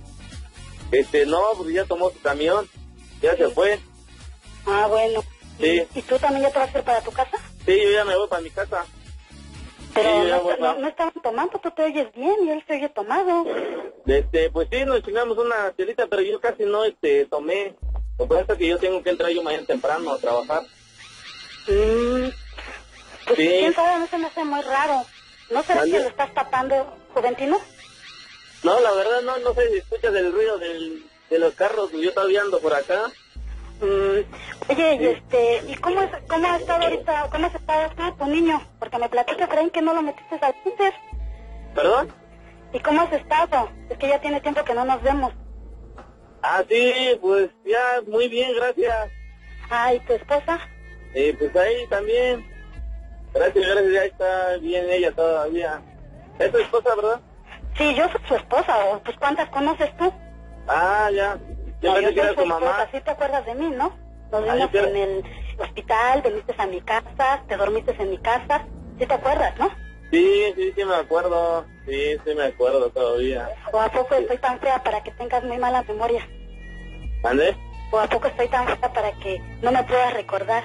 Este, no, pues ya tomó su camión. Ya sí. Se fue. Ah, bueno. Sí. ¿Y, ¿Y tú también ya te vas a ir para tu casa? Sí, yo ya me voy para mi casa. Pero sí, no, voy no, no estaban tomando, tú te oyes bien y él se oye tomado. Este, pues sí, nos chingamos una celita, pero yo casi no este, tomé. Lo que pasa es que yo tengo que entrar yo mañana temprano a trabajar. Mm, pues sí. quién sabe, no se me hace muy raro. ¿No será que lo estás tapando, Juventino? No, la verdad no, no sé si escuchas el ruido del, de los carros, yo todavía ando por acá. Mm, oye, sí. y este, ¿y cómo, es, cómo ha estado ahorita, cómo has estado tú, tu niño? Porque me platica, Efraín, que no lo metiste al kinder. ¿Perdón? ¿Y cómo has estado? Es que ya tiene tiempo que no nos vemos. Ah, sí, pues ya, muy bien, gracias. Ah, ¿y tu esposa? Eh, pues ahí también. Gracias, gracias, ya está bien ella todavía. ¿Es tu esposa, verdad? Sí, yo soy su esposa, o pues ¿cuántas conoces tú? Ah, ya. Yo no, pensé yo que era soy tu mamá. Esposa. Sí te acuerdas de mí, ¿no? Nos ah, vimos pero... en el hospital, viniste a mi casa, te dormiste en mi casa. ¿Sí te acuerdas, no? Sí, sí, sí me acuerdo. Sí, sí me acuerdo todavía. ¿O a poco sí. estoy tan fea para que tengas muy mala memoria? ¿Ande? ¿O a poco estoy tan fea para que no me puedas recordar?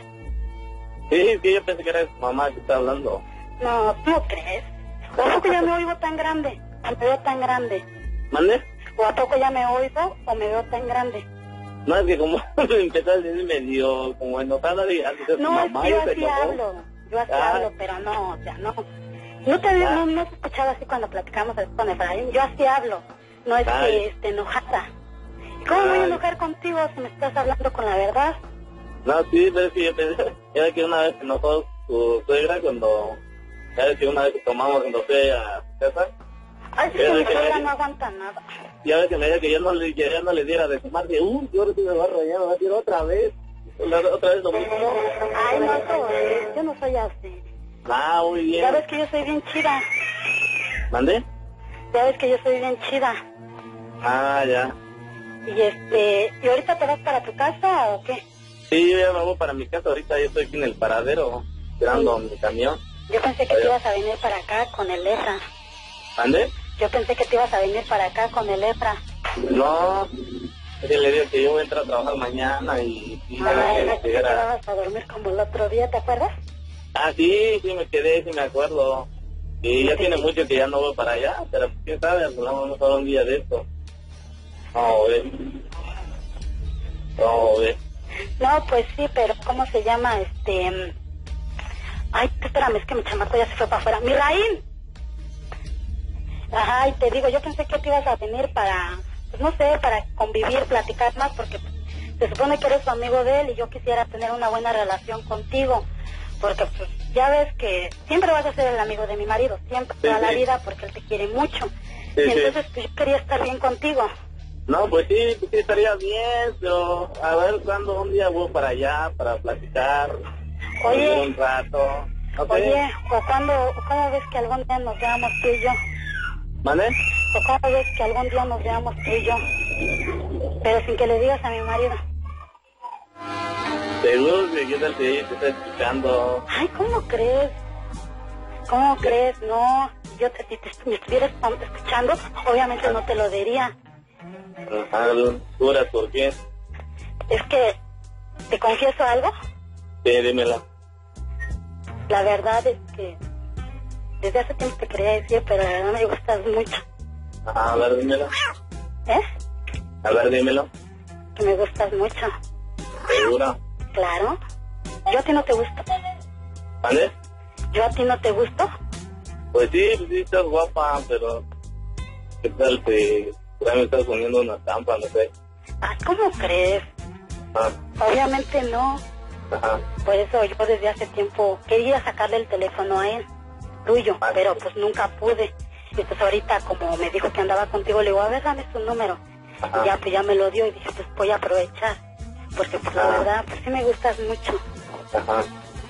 Sí, sí, yo pensé que era tu mamá que está hablando. No, ¿tú no crees? ¿O a poco ya me oigo tan grande? ¿O me veo tan grande? ¿Mande? ¿O a poco ya me oigo o me veo tan grande? No, es que como empezó a decir medio como enojada de antes no, mamá. No, yo así hablo, yo así ah. hablo, pero no, o sea, no. No te ah. no, no has escuchado así cuando platicamos con Efraín, yo así hablo, no es Ay. que esté enojada. ¿Y cómo Ay. voy a enojar contigo si me estás hablando con la verdad? No, sí, pero es que yo pensé, ya que una vez se enojó su suegra cuando, ya ves que una vez que tomamos cuando fui a casa. Ay, sí, que mi suegra no aguanta nada. Ya ves que me decía que yo no le, ya no le diera de tomar, de uy, yo ahora sí me va a rayar, me va a tirar otra vez, la, otra vez lo mismo. Ay, no, todo, yo no soy así. Ah, muy bien. Ya ves que yo soy bien chida. ¿Mande? Ya ves que yo soy bien chida. Ah, ya. Y este, ¿y ahorita te vas para tu casa o qué? Sí, yo ya me voy para mi casa, ahorita yo estoy aquí en el paradero, esperando sí. mi camión. Yo pensé que Adiós. te ibas a venir para acá con el Efra. ¿Mande? Yo pensé que te ibas a venir para acá con el Efra. No, es que le digo que yo voy a entrar a trabajar mañana y... y Ay, no, que te vas a dormir como el otro día, ¿te acuerdas? Ah, sí, sí me quedé, sí me acuerdo. Y ya sí. tiene mucho que ya no voy para allá, pero quién sabe, vamos a un día de esto. Vamos a ver. Vamos a ver. No, pues sí, pero ¿cómo se llama? Este... Ay, espérame, es que mi chamaco ya se fue para afuera. ¡Misraín! Ajá, y te digo, yo pensé que te ibas a venir para, pues no sé, para convivir, platicar más, porque se supone que eres tu amigo de él y yo quisiera tener una buena relación contigo, porque pues ya ves que siempre vas a ser el amigo de mi marido, siempre, sí, toda sí. la vida, porque él te quiere mucho. Sí, y entonces pues, yo quería estar bien contigo. No, pues sí, sí estaría bien, pero a ver cuándo un día voy para allá, para platicar, oye, un rato. Okay. Oye, o cuando, o cómo ves que algún día nos veamos tú y yo. ¿Vale? O cómo ves que algún día nos veamos tú y yo, pero sin que le digas a mi marido. Seguro que yo te, te estoy escuchando. Ay, ¿cómo crees? ¿Cómo ¿Qué? crees? No, yo te, si te, me estuvieras escuchando, obviamente ah. no te lo diría. Ajá, ¿duras por qué? Es que, ¿te confieso algo? Sí, dímela. La verdad es que desde hace tiempo te quería decir, pero la verdad me gustas mucho. Ah, a ver, dímelo. ¿Eh? A ver, dímelo. Que me gustas mucho. ¿Segura? Claro. ¿Yo a ti no te gusto? ¿Vale? ¿Yo a ti no te gusto? Pues sí, pues sí, estás guapa, pero... ¿Qué tal que ya me estás poniendo una trampa, no sé? Ah, ¿cómo crees? Ah. Obviamente no. Ajá. Por eso yo desde hace tiempo quería sacarle el teléfono a él, tuyo, ah, pero pues nunca pude. Y pues ahorita como me dijo que andaba contigo, le digo, a ver, dame su número. Ajá. Y ya pues ya me lo dio y dije, pues voy a aprovechar. Porque pues la verdad, pues sí me gustas mucho. Ajá.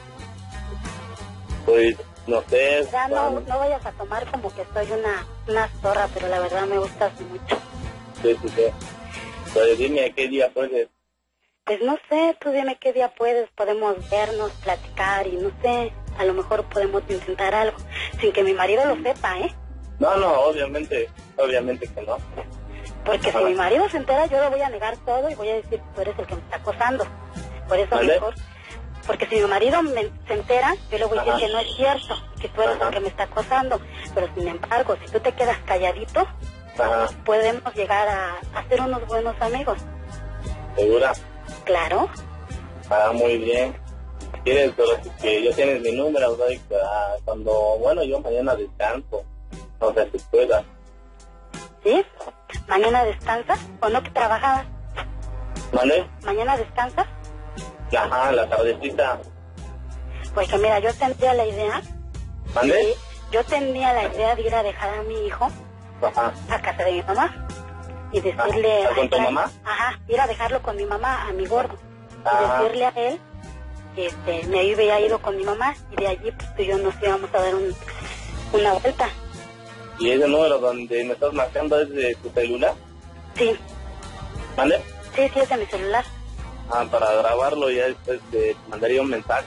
Pues no sé. Ya no, no vayas a tomar como que soy una, una zorra, pero la verdad me gustas mucho. Sí, sí, sí. Pues dime qué día puedes. Pues no sé, tú dime qué día puedes, podemos vernos, platicar y no sé, a lo mejor podemos intentar algo. sin que mi marido lo sepa, ¿eh? No, no, obviamente, obviamente que no. Porque si mi marido se entera, yo le voy a negar todo y voy a decir que tú eres el que me está acosando. Por eso ¿Vale? mejor. Porque si mi marido me, se entera, yo le voy a decir Ajá. que no es cierto, que tú eres Ajá. el que me está acosando. Pero sin embargo, si tú te quedas calladito, Ajá, podemos llegar a, a ser unos buenos amigos. ¿segura? Claro. Ah, muy bien. ¿Quieres? Pero si que ya tienes mi número, ¿verdad? Y, ah, cuando, bueno, yo mañana descanso. No sé si pueda. ¿Sí? ¿Mañana descansas o no que trabajabas? ¿Vale? ¿Mañana descansas? Ajá, la tardecita. Porque mira, yo tendría la idea, ¿Vale? sí, yo tenía la idea de ir a dejar a mi hijo Ajá. a casa de mi mamá y decirle... ¿Ah, con tu a- mamá? Ajá, ir a dejarlo con mi mamá, a mi gordo. Y Ajá. decirle a él que este, me había ido con mi mamá y de allí pues tú y yo nos íbamos a dar un, una vuelta. ¿Y ese número donde me estás marcando es de tu celular? Sí, ¿Vale? sí, sí, es de mi celular. Ah, para grabarlo ya después te mandaría un mensaje.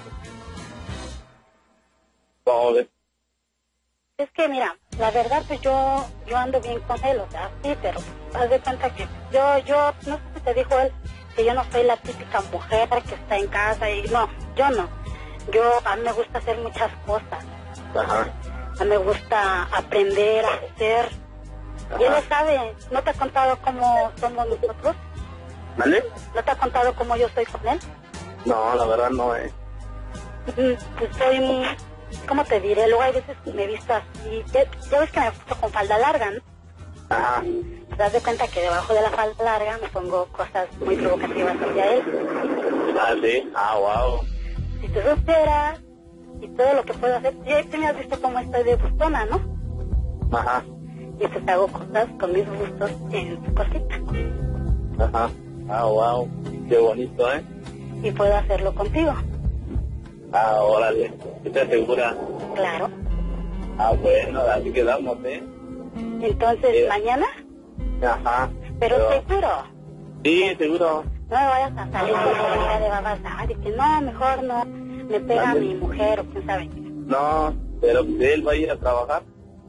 ¿Cómo ves? Es que mira, la verdad pues yo yo ando bien con él, o sea, sí, pero haz de cuenta que yo, yo, no sé si te dijo él, que yo no soy la típica mujer que está en casa y no, yo no. Yo, a mí me gusta hacer muchas cosas, Ajá. a mí me gusta aprender a hacer. Y él lo sabe, ¿no te ha contado cómo somos nosotros? ¿Vale? ¿No te ha contado cómo yo soy con él? No, la verdad no es. Mm, Pues soy, muy- ¿cómo te diré? Luego hay veces que me he visto así, ya, ya ves que me he puesto con falda larga, ¿no? Ajá. Te das de cuenta que debajo de la falda larga me pongo cosas muy provocativas hacia él. Ah, sí. Ah, wow. Si tú supieras y todo lo que puedo hacer, ya tú me has visto cómo estoy de bustona, ¿no? Ajá. Y pues hago cosas con mis gustos en su cosita. Ajá. Ah, wow. Qué bonito, ¿eh? Y puedo hacerlo contigo, Ah, órale. ¿Estás segura? claro. Ah, bueno, así quedamos, ¿eh? Entonces, Sí. mañana, Ajá. pero seguro, Sí, seguro. no me vayas a salir con la idea de babasar y que no, mejor no, me pega a mi mujer o quién sabe. No, pero él va a ir a trabajar.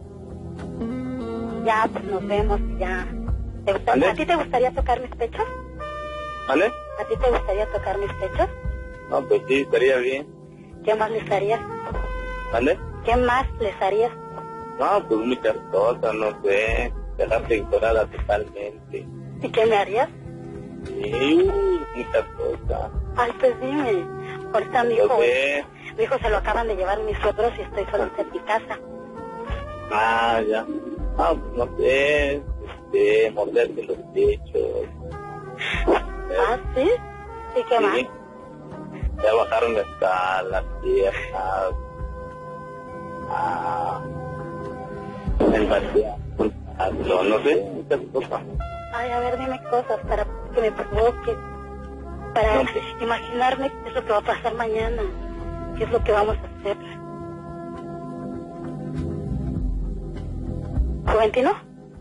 Ya, pues nos vemos y ya. ¿Te gusta- ¿Vale? ¿A ti te gustaría tocar mis pechos? ¿Vale? ¿A ti te gustaría tocar mis pechos? No, pues sí, estaría bien. ¿Qué más les harías? ¿Vale? ¿Qué más les harías? No, pues muchas cosas, no sé. Dejarte ignorada totalmente. ¿Y qué me harías? Sí, muchas cosas. Ay, pues dime. Ahorita mi hijo, No sé. mi hijo se lo acaban de llevar mis suegros y estoy solita en mi casa. Ah, ya. Ah, pues no sé. Este, morderte los pechos. ¿Ah, sí? ¿Y qué más? Sí. Ya bajaron hasta las piernas. Ah, el vacío. No sé, muchas cosas. Ay, a ver, dime cosas para que me provoque. Para No, pues. imaginarme qué es lo que va a pasar mañana. ¿Qué es lo que vamos a hacer? ¿Juventino?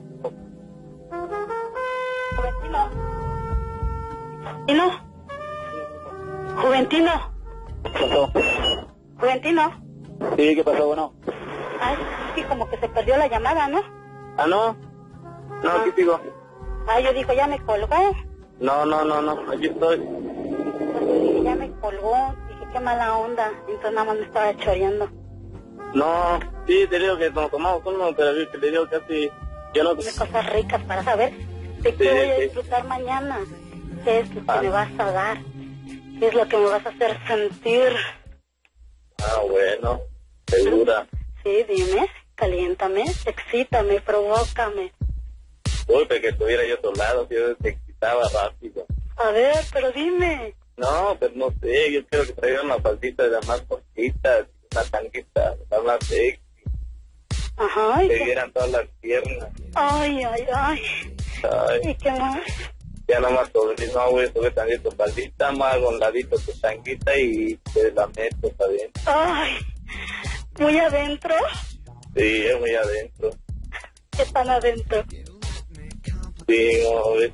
¿Juventino? ¿Juventino? ¿Juventino? ¿Qué pasó? ¿Juventino? Sí, ¿qué pasó? Bueno. Ay, sí, como que se perdió la llamada, ¿no? Ah, no. No, aquí sigo. Ay, yo digo, ya me colgó. No, no, no, no, aquí estoy. Pues, ya me colgó. Dije, qué mala onda. Entonces nada más me estaba choreando. No, sí, te digo que nos tomamos uno, pero vi que te digo casi... Yo no... Dime cosas ricas para saber de qué Sí, voy a sí. disfrutar mañana. ¿Qué es lo que Ah. me vas a dar? ¿Qué es lo que me vas a hacer sentir? Ah, bueno, segura. Sí, dime, caliéntame, excítame, provócame. Uy, pero que estuviera yo a tu lado, yo te excitaba rápido. A ver, pero dime. No, pues no sé, yo quiero que traigan una faldita de las más cortitas, una tanguita, la más sexy, Ajá, ¿y que qué? vieran todas las piernas. Ay, ay, ay. ¿Y Ay, qué más? ya nomás sobre, no, voy a subir también tu faldita, más a un ladito tu tanguita y te la meto también. Ay, muy adentro. Sí, es muy adentro. ¿Qué tan adentro? Sí, no, ves.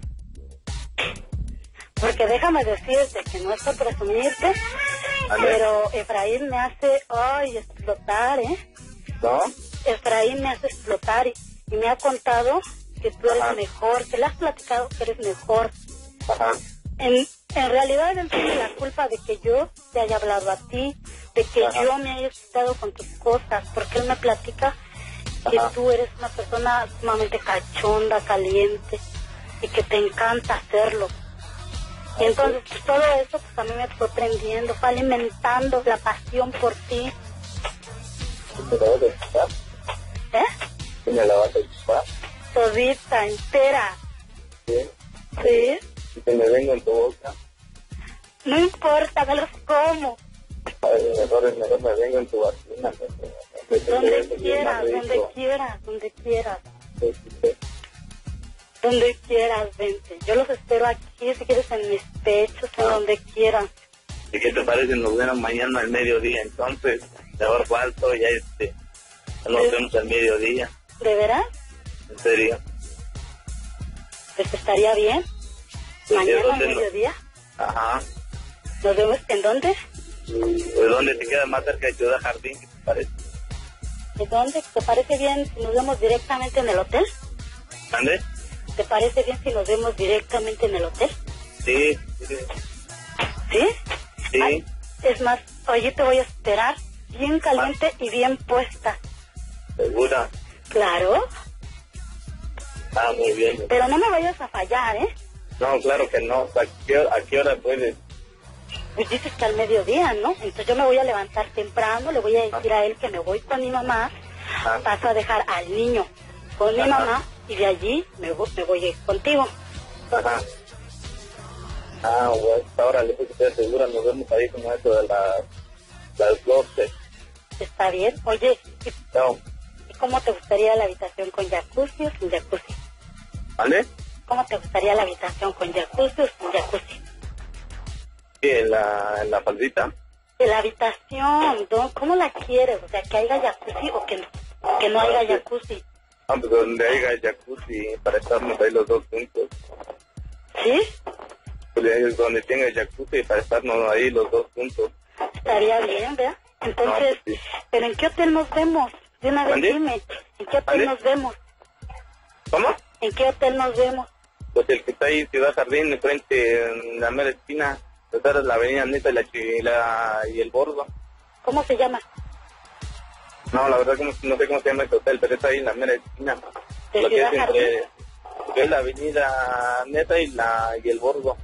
Porque déjame decirte que no es por presumirte, Ale. pero Efraín me hace, ay, explotar, ¿eh? ¿No? Efraín me hace explotar y, y me ha contado que tú eres Ajá. mejor, que le has platicado que eres mejor. Ajá. En, en realidad él tiene la culpa de que yo te haya hablado a ti, de que Ajá. yo me haya excitado con tus cosas, porque él me platica que Ajá. tú eres una persona sumamente cachonda, caliente, y que te encanta hacerlo. Y entonces pues, todo eso pues a mí me fue prendiendo, fue alimentando la pasión por ti. ¿Me la vas a chupar? ¿Eh? ¿Me la vas a chupar? Todita, entera. Sí. ¿Sí? Y que me vengo en tu boca. No importa, me los como. Ay, mejor, mejor me vengo en tu vagina. Donde quieras, donde quieras, donde quieras. Sí, sí, sí. Donde quieras, vente. Yo los espero aquí, si quieres, en mis pechos, en Ah. donde quieras. ¿Y qué te parece? Nos vemos mañana al mediodía, entonces. Mejor falto, ya este. Nos Sí. vemos al mediodía. ¿De veras? En serio. Pues estaría bien. Sí, Mañana al ¿dónde no? mediodía. Ajá. ¿Nos vemos en dónde? ¿De dónde te queda más cerca de Ciudad Jardín? ¿Qué te parece? ¿De dónde? ¿Te parece bien si nos vemos directamente en el hotel? ¿Mande? ¿Te parece bien si nos vemos directamente en el hotel? Sí, sí, ¿Sí? sí. Ay, es más, oye, te voy a esperar bien caliente y bien puesta. ¿Segura? Claro, Ah, muy bien. pero no me vayas a fallar, ¿eh? No, claro que no. ¿A qué, a qué hora puedes? Pues dices que al mediodía, ¿no? Entonces yo me voy a levantar temprano, le voy a decir a él que me voy con mi mamá, Ah. paso a dejar al niño con mi Ajá. mamá y de allí me voy, me voy a ir contigo. Ajá. Ah, bueno, ahora le puse que segura, nos vemos ahí como eso de las, las doce. ¿Está bien? Oye, ¿y, No, y cómo te gustaría la habitación con jacuzzi o sin jacuzzi? ¿vale? ¿Cómo te gustaría la habitación con jacuzzi o sin jacuzzi? Sí, en la, en la faldita. De la habitación, ¿no? ¿Cómo la quieres? O sea, que haya jacuzzi o que no, que no haya jacuzzi. Ah, pues donde haya jacuzzi para estarnos ahí los dos juntos. ¿Sí? Pues es donde tenga jacuzzi para estarnos ahí los dos juntos. Estaría bien, ¿verdad? Entonces, No, pues sí. ¿pero en qué hotel nos vemos? De una vez ¿Mande? dime, ¿en qué hotel ¿Mande? nos vemos? ¿Cómo? ¿En qué hotel nos vemos? Pues el que está ahí, Ciudad Jardín, de frente, en la mera esquina. Pues ahora es la avenida Neta y, la, Chi- la, y el Bordo. ¿Cómo se llama? No, la verdad como, no sé cómo se llama este hotel, pero está ahí en la mera esquina. ¿De Lo que Ciudad es entre, lo que es la avenida Neta y la y el Bordo.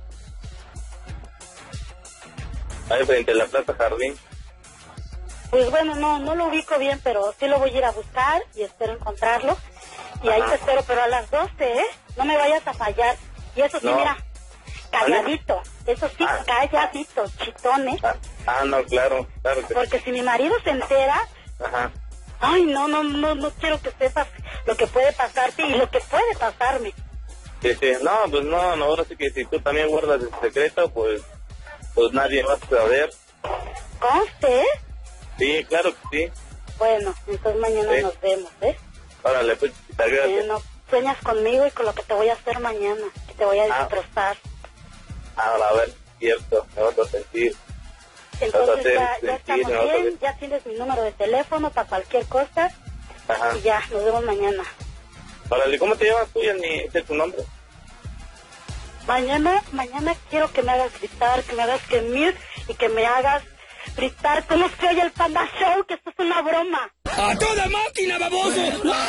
Ahí frente a la Plaza Jardín. Pues bueno, no, no lo ubico bien, pero sí lo voy a ir a buscar y espero encontrarlo. Y ahí Ajá. te espero, pero a las doce, ¿eh? No me vayas a fallar. Y eso sí, No. mira, calladito. Eso sí, Ah. calladito, chitones. Ah, ah, no, claro, claro que sí. Porque si mi marido se entera, Ajá. ay, no, no, no, no quiero que sepas lo que puede pasarte y lo que puede pasarme. Sí, sí. No, pues no, no, ahora sí que si tú también guardas el secreto, pues, pues nadie va a saber. ¿Conste? Sí, claro que sí. Bueno, entonces mañana Sí. nos vemos, ¿eh? Órale, pues, te agradezco. Bueno, sueñas conmigo y con lo que te voy a hacer mañana, que te voy a Ah. destrozar. Ahora, a ver, cierto, me vas a sentir. Entonces hacer ya, ya sentir, estamos me vas a bien, hacer- ya tienes mi número de teléfono para cualquier cosa Ajá. y ya, nos vemos mañana. Órale, ¿cómo te llamas tú? Ya ni sé tu nombre. Mañana, mañana quiero que me hagas gritar, que me hagas gemir y que me hagas gritar como se oye el Panda Show, que esto es una broma. ¡A toda máquina, baboso!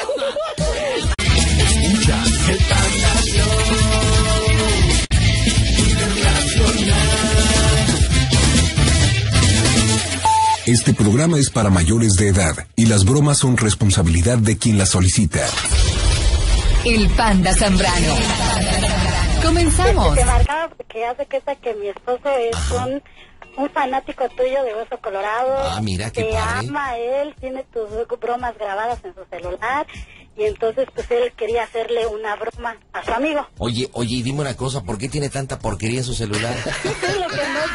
Este programa es para mayores de edad y las bromas son responsabilidad de quien las solicita. El Panda Zambrano. Comenzamos. Te marcaba porque hace cuenta que mi esposo es un, un fanático tuyo de Hueso Colorado. Ah, mira, qué Te padre. ama él, tiene tus bromas grabadas en su celular y entonces pues él quería hacerle una broma a su amigo. Oye, oye, y dime una cosa, ¿por qué tiene tanta porquería en su celular? Es lo que no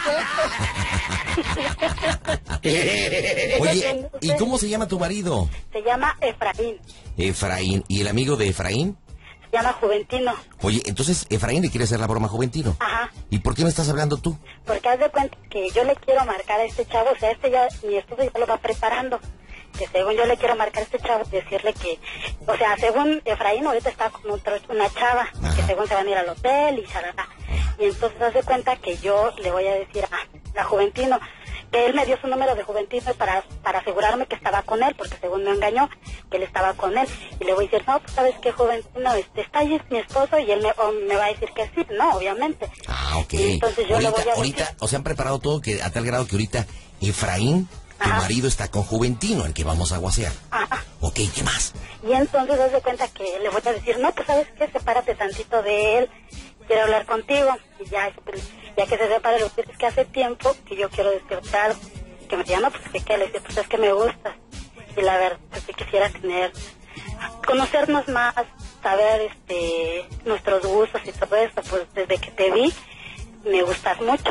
sé. Oye, ¿y cómo se llama tu marido? Se llama Efraín, Efraín. ¿Y el amigo de Efraín? se llama Juventino. Oye, entonces Efraín le quiere hacer la broma a Juventino. Ajá. ¿Y por qué me estás hablando tú? Porque haz de cuenta que yo le quiero marcar a este chavo, o sea, este ya, mi esposo ya lo va preparando. que según yo le quiero marcar a este chavo, decirle que, o sea, según Efraín ahorita está con otro, una chava, que según se van a ir al hotel y charala. Y entonces hace cuenta que yo le voy a decir a, a Juventino, que él me dio su número de Juventino para, para asegurarme que estaba con él, porque según me engañó, que él estaba con él. Y le voy a decir, no, pues sabes qué, Juventino, este, está ahí mi esposo, y él me, me va a decir que sí, no, obviamente. Ah, ok. Y entonces yo ahorita, le voy a ahorita, decir, o sea, han preparado todo que a tal grado que ahorita Efraín, tu ajá, marido, está con Juventino, el que vamos a guasear. ajá. Ok, ¿qué más? Y entonces haz de cuenta que le voy a decir, no, pues sabes qué, sepárate tantito de él, quiero hablar contigo. Y ya, ya que se separe, lo que es que hace tiempo que yo quiero decirte algo. Que me llama, pues que, que le dice, pues es que me gusta. Y la verdad, pues que quisiera tener, conocernos más, saber este nuestros gustos y todo esto. Pues desde que te vi, me gustas mucho.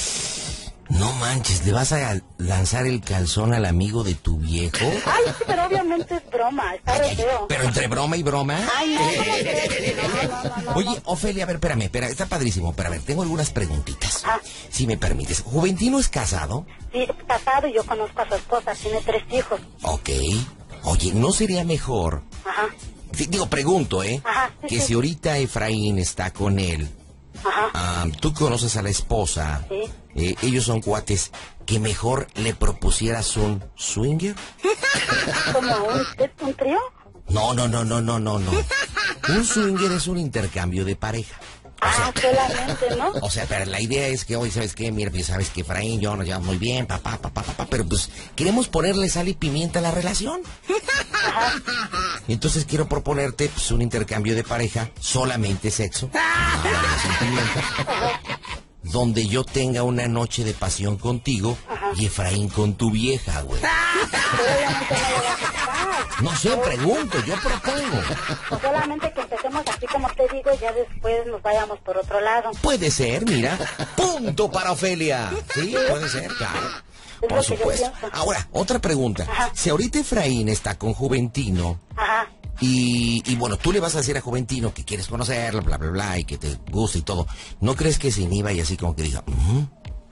No manches, ¿le vas a lanzar el calzón al amigo de tu viejo? Ay, sí, pero obviamente es broma, está re feo. Pero entre broma y broma. Ay, no, no, no, no, no. Oye, Ofelia, a ver, espérame, espera, está padrísimo, pero a ver, tengo algunas preguntitas. Ah. Si me permites. ¿Juventino es casado? Sí, es casado y yo conozco a su esposa, tiene tres hijos. Ok. Oye, ¿no sería mejor? Ajá. Sí, digo, pregunto, ¿eh? Ajá, sí, que sí. si ahorita Efraín está con él, Ajá. ah, tú conoces a la esposa, Sí. eh, ellos son cuates, que mejor le propusieras un swinger. ¿Como un, un trío? No, no, no, no, no, no, no. Un swinger es un intercambio de pareja. Ah, solamente, ¿no? O sea, pero la idea es que hoy, ¿sabes qué? Mira, pues sabes que Efraín y yo nos llevamos muy bien, papá, papá, papá, pero pues queremos ponerle sal y pimienta a la relación. Ajá. Entonces quiero proponerte pues un intercambio de pareja, solamente sexo, nada de sentimientos, donde yo tenga una noche de pasión contigo, ajá, y Efraín con tu vieja, güey. Obviamente no lo vas a aceptar. No sé, pregunto, yo propongo. O solamente que empecemos así como te digo y ya después nos vayamos por otro lado. Puede ser, mira. Punto para Ofelia. Sí, puede ser, claro. Es Por lo que yo supuesto. pienso. Ahora, otra pregunta. Ajá. Si ahorita Efraín está con Juventino, Ajá. y, y bueno, tú le vas a decir a Juventino que quieres conocerlo, bla, bla, bla, y que te gusta y todo, ¿no crees que se inhiba y así como que diga, uh-huh?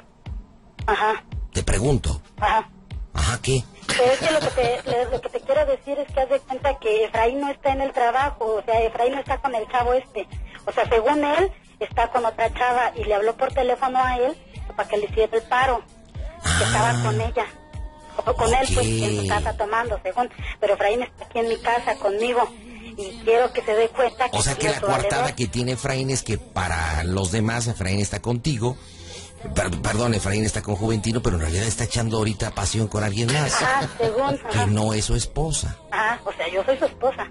Ajá. Te pregunto. Ajá. Ajá, ¿qué? Pero es que lo que, te, lo que te quiero decir es que haz de cuenta que Efraín no está en el trabajo, o sea, Efraín no está con el chavo este. O sea, según él, está con otra chava y le habló por teléfono a él para que le hiciera el paro, que Ah. estaba con ella. O con él, pues, en su casa tomando, según. Pero Efraín está aquí en mi casa conmigo y quiero que se dé cuenta que... O sea que tiene la su coartada valedor. que tiene Efraín es que para los demás Efraín está contigo. Per- perdón, Efraín está con Juventino, pero en realidad está echando ahorita pasión con alguien más. Ajá, según. Que Ajá. no es su esposa. Ajá, o sea, yo soy su esposa.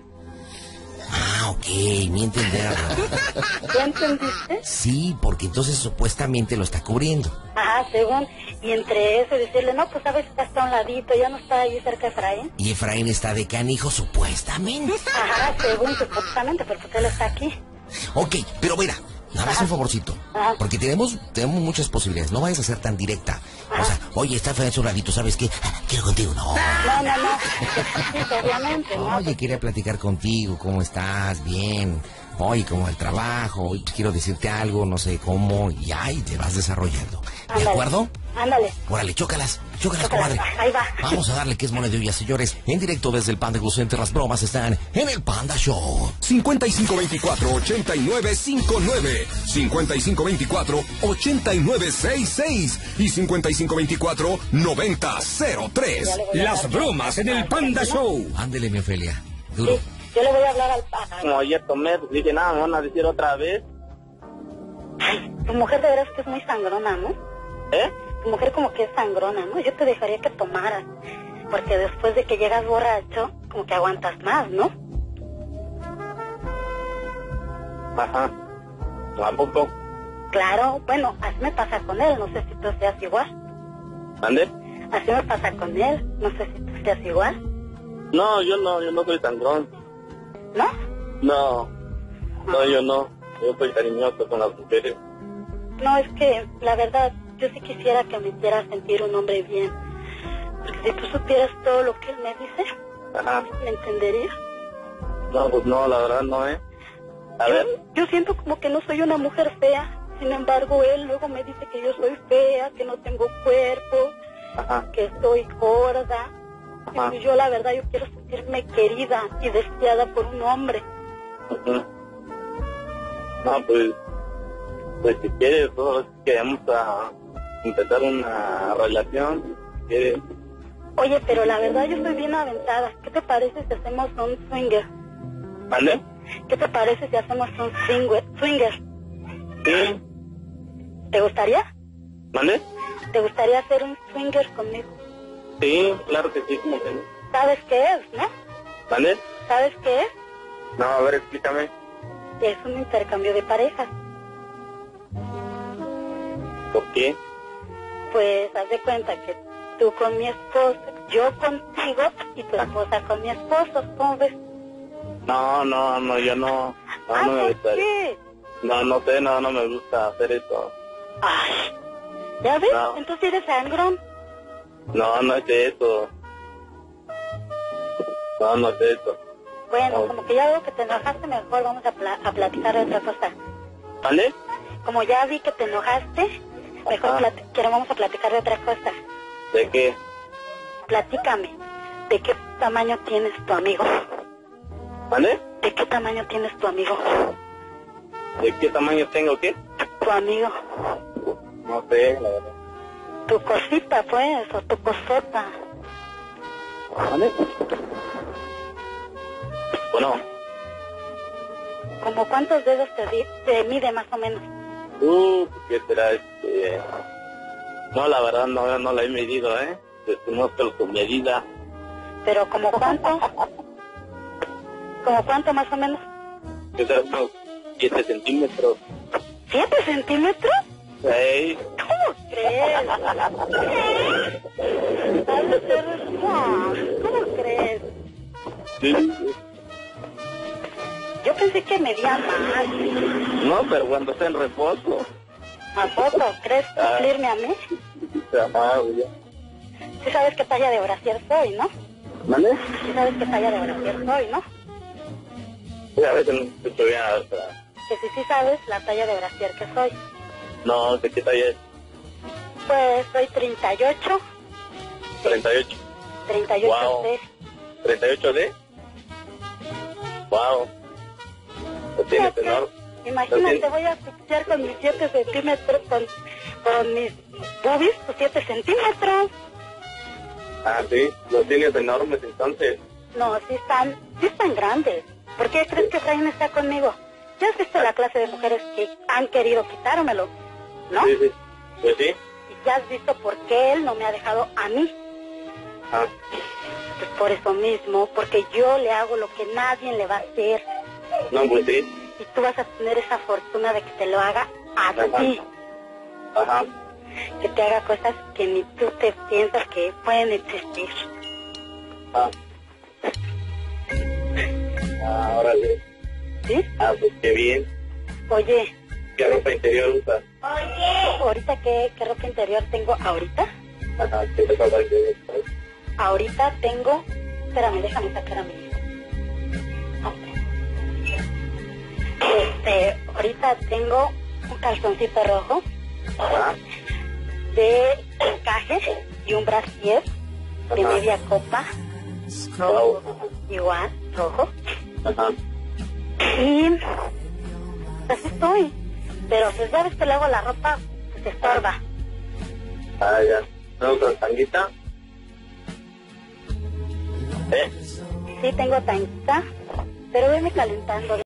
Ah, ok, mi entender. ¿Ya entendiste? Sí, porque entonces supuestamente lo está cubriendo. Ajá, según. Y entre eso decirle, no, pues sabes, está hasta un ladito, ya no está ahí cerca de Efraín. Y Efraín está de canijo, supuestamente. Ajá, según, supuestamente, porque él está aquí. Ok, pero mira, nada más Ajá. un favorcito. Ajá. Porque tenemos, tenemos muchas posibilidades. No vayas a ser tan directa. O sea, oye, está Efraín hace un ratito, ¿sabes qué? Quiero contigo. No. No, no, no. Sí, obviamente, ¿no? Oye, quería platicar contigo, ¿cómo estás? Bien. Oye, ¿cómo va el trabajo? Oye, pues quiero decirte algo, no sé cómo. Y ahí te vas desarrollando. ¿De Ándale. acuerdo? Ándale. Órale, chócalas, chócalas, Chócalas, comadre. ahí va. Vamos a darle que es moneda de olla, señores. En directo desde el Panda Club Center, las bromas están en el Panda Show. cincuenta y cinco veinticuatro, ochenta y nueve cincuenta y nueve, cincuenta y cinco veinticuatro, ochenta y nueve sesenta y seis y cincuenta y cinco veinticuatro, noventa cero tres. Las bromas en el Panda Show. Ándele, mi Ofelia. Duro. Sí, yo le voy a hablar al pana. Como ayer tomé, pues dije, nada, me van a decir otra vez. Ay, tu mujer de veras que es muy sangrona, ¿no? ¿Eh? Tu mujer como que es sangrona, ¿no? Yo te dejaría que tomaras, porque después de que llegas borracho, como que aguantas más, ¿no? Ajá. ¿A poco? Claro, bueno, así me pasa con él, no sé si tú seas igual. ¿Ande? Así me pasa con él, no sé si tú seas igual, No, yo no, yo no soy sangrón. ¿no? No, no, yo no. Yo soy cariñoso con las mujeres. No, es que, la verdad, yo sí quisiera que me hiciera sentir un hombre bien. Porque si tú supieras todo lo que él me dice, Ajá. ¿me entenderías? No, pues no, la verdad no, ¿eh? A Yo, ver, yo siento como que no soy una mujer fea. Sin embargo, él luego me dice que yo soy fea, que no tengo cuerpo, ajá, que estoy gorda. Y yo la verdad, yo quiero sentirme querida y deseada por un hombre. Uh-huh. No, pues, pues si quieres, todos queremos a empezar una relación, si quieres. Oye, pero la verdad yo estoy bien aventada. ¿Qué te parece si hacemos un swinger? ¿Vale? ¿Qué te parece si hacemos un swinger? swinger? Sí. ¿Te gustaría? ¿Vale? ¿Te gustaría hacer un swinger conmigo? Sí, claro que sí, como que no. ¿Sabes qué es, no? ¿Vale? ¿Sabes qué es? No, a ver, explícame. Es un intercambio de parejas. ¿Por qué? Pues haz de cuenta que tú con mi esposo, yo contigo y tu esposa con mi esposo, ¿cómo ves? No, no, no, yo no, no, ah, no me ¿por gusta. qué? No, no sé, no, no me gusta hacer eso. Ay, ¿ya ves? No. Entonces eres sangrón. No, no es eso. No, no es eso. Bueno, No. como que ya veo que te enojaste, mejor vamos a, pla a platicar de otra cosa. ¿Vale? Como ya vi que te enojaste, mejor Ajá. plati- quiero vamos a platicar de otra cosa. ¿De qué? Platícame, ¿de qué tamaño tienes tu amigo? ¿Vale? ¿De qué tamaño tienes tu amigo? ¿De qué tamaño tengo qué? Tu amigo. No sé, la verdad. Tu cosita, pues, o tu cosota. ¿Vale? Bueno, ¿Como cuántos dedos te, di te mide más o menos? uh, ¿qué será este? No, la verdad no, no la he medido, ¿eh? Desconozco su medida. ¿Pero como cuánto? ¿Como cuánto más o menos? ¿Qué será? Unos siete centímetros. ¿Siete centímetros? Hey. ¿Cómo crees? Ha de ser- no, ¿cómo crees? Sí. Yo pensé que medía más. No, pero cuando está en reposo. ¿A poco? ¿Crees cumplirme a mí? Ajá, ya. Sí sabes qué talla de brasier soy, ¿no? ¿Vale? Sí sabes qué talla de brasier soy, ¿no? Sí, a veces no escucho bien. O sea, Que si sí sabes la talla de brasier que soy. no, ¿de qué talla es? Pues soy treinta y ocho. treinta y ocho. treinta y ocho Wow. de... ¿treinta y ocho de? Wow. Lo tienes Fíjate, enorme. Imagínate, Lo voy a asfixiar con mis siete centímetros, con, con mis boobies, tus siete centímetros. Ah, sí, lo tienes enormes entonces. No, sí están, sí están grandes. ¿Por qué crees que Efraín está conmigo? Ya has visto la clase de mujeres que han querido quitármelo, ¿no? Sí, sí. Pues sí. Y ya has visto por qué él no me ha dejado a mí. Ah, Pues por eso mismo, porque yo le hago lo que nadie le va a hacer. no, pues sí. Y tú vas a tener esa fortuna de que te lo haga a Ajá. ti. Ajá. Que te haga cosas que ni tú te piensas que pueden existir. Ah. Ah, órale. ¿Sí? Ah, pues qué bien. Oye, ¿Qué ropa interior usas? ahorita qué, qué ropa interior tengo ahorita. Ajá, ¿qué te pasa? Ahorita tengo... Espérame, déjame sacar a mi hijo. Este, ahorita tengo un calzoncito rojo Ajá. de encaje y un brasier de Ajá. media copa, Wow. igual, rojo. Ajá. Y así estoy. Pero pues ya ves que luego la ropa se estorba. Ah, ya. ¿No usas tanguita? ¿Eh? Sí tengo tanquita, pero veme calentando.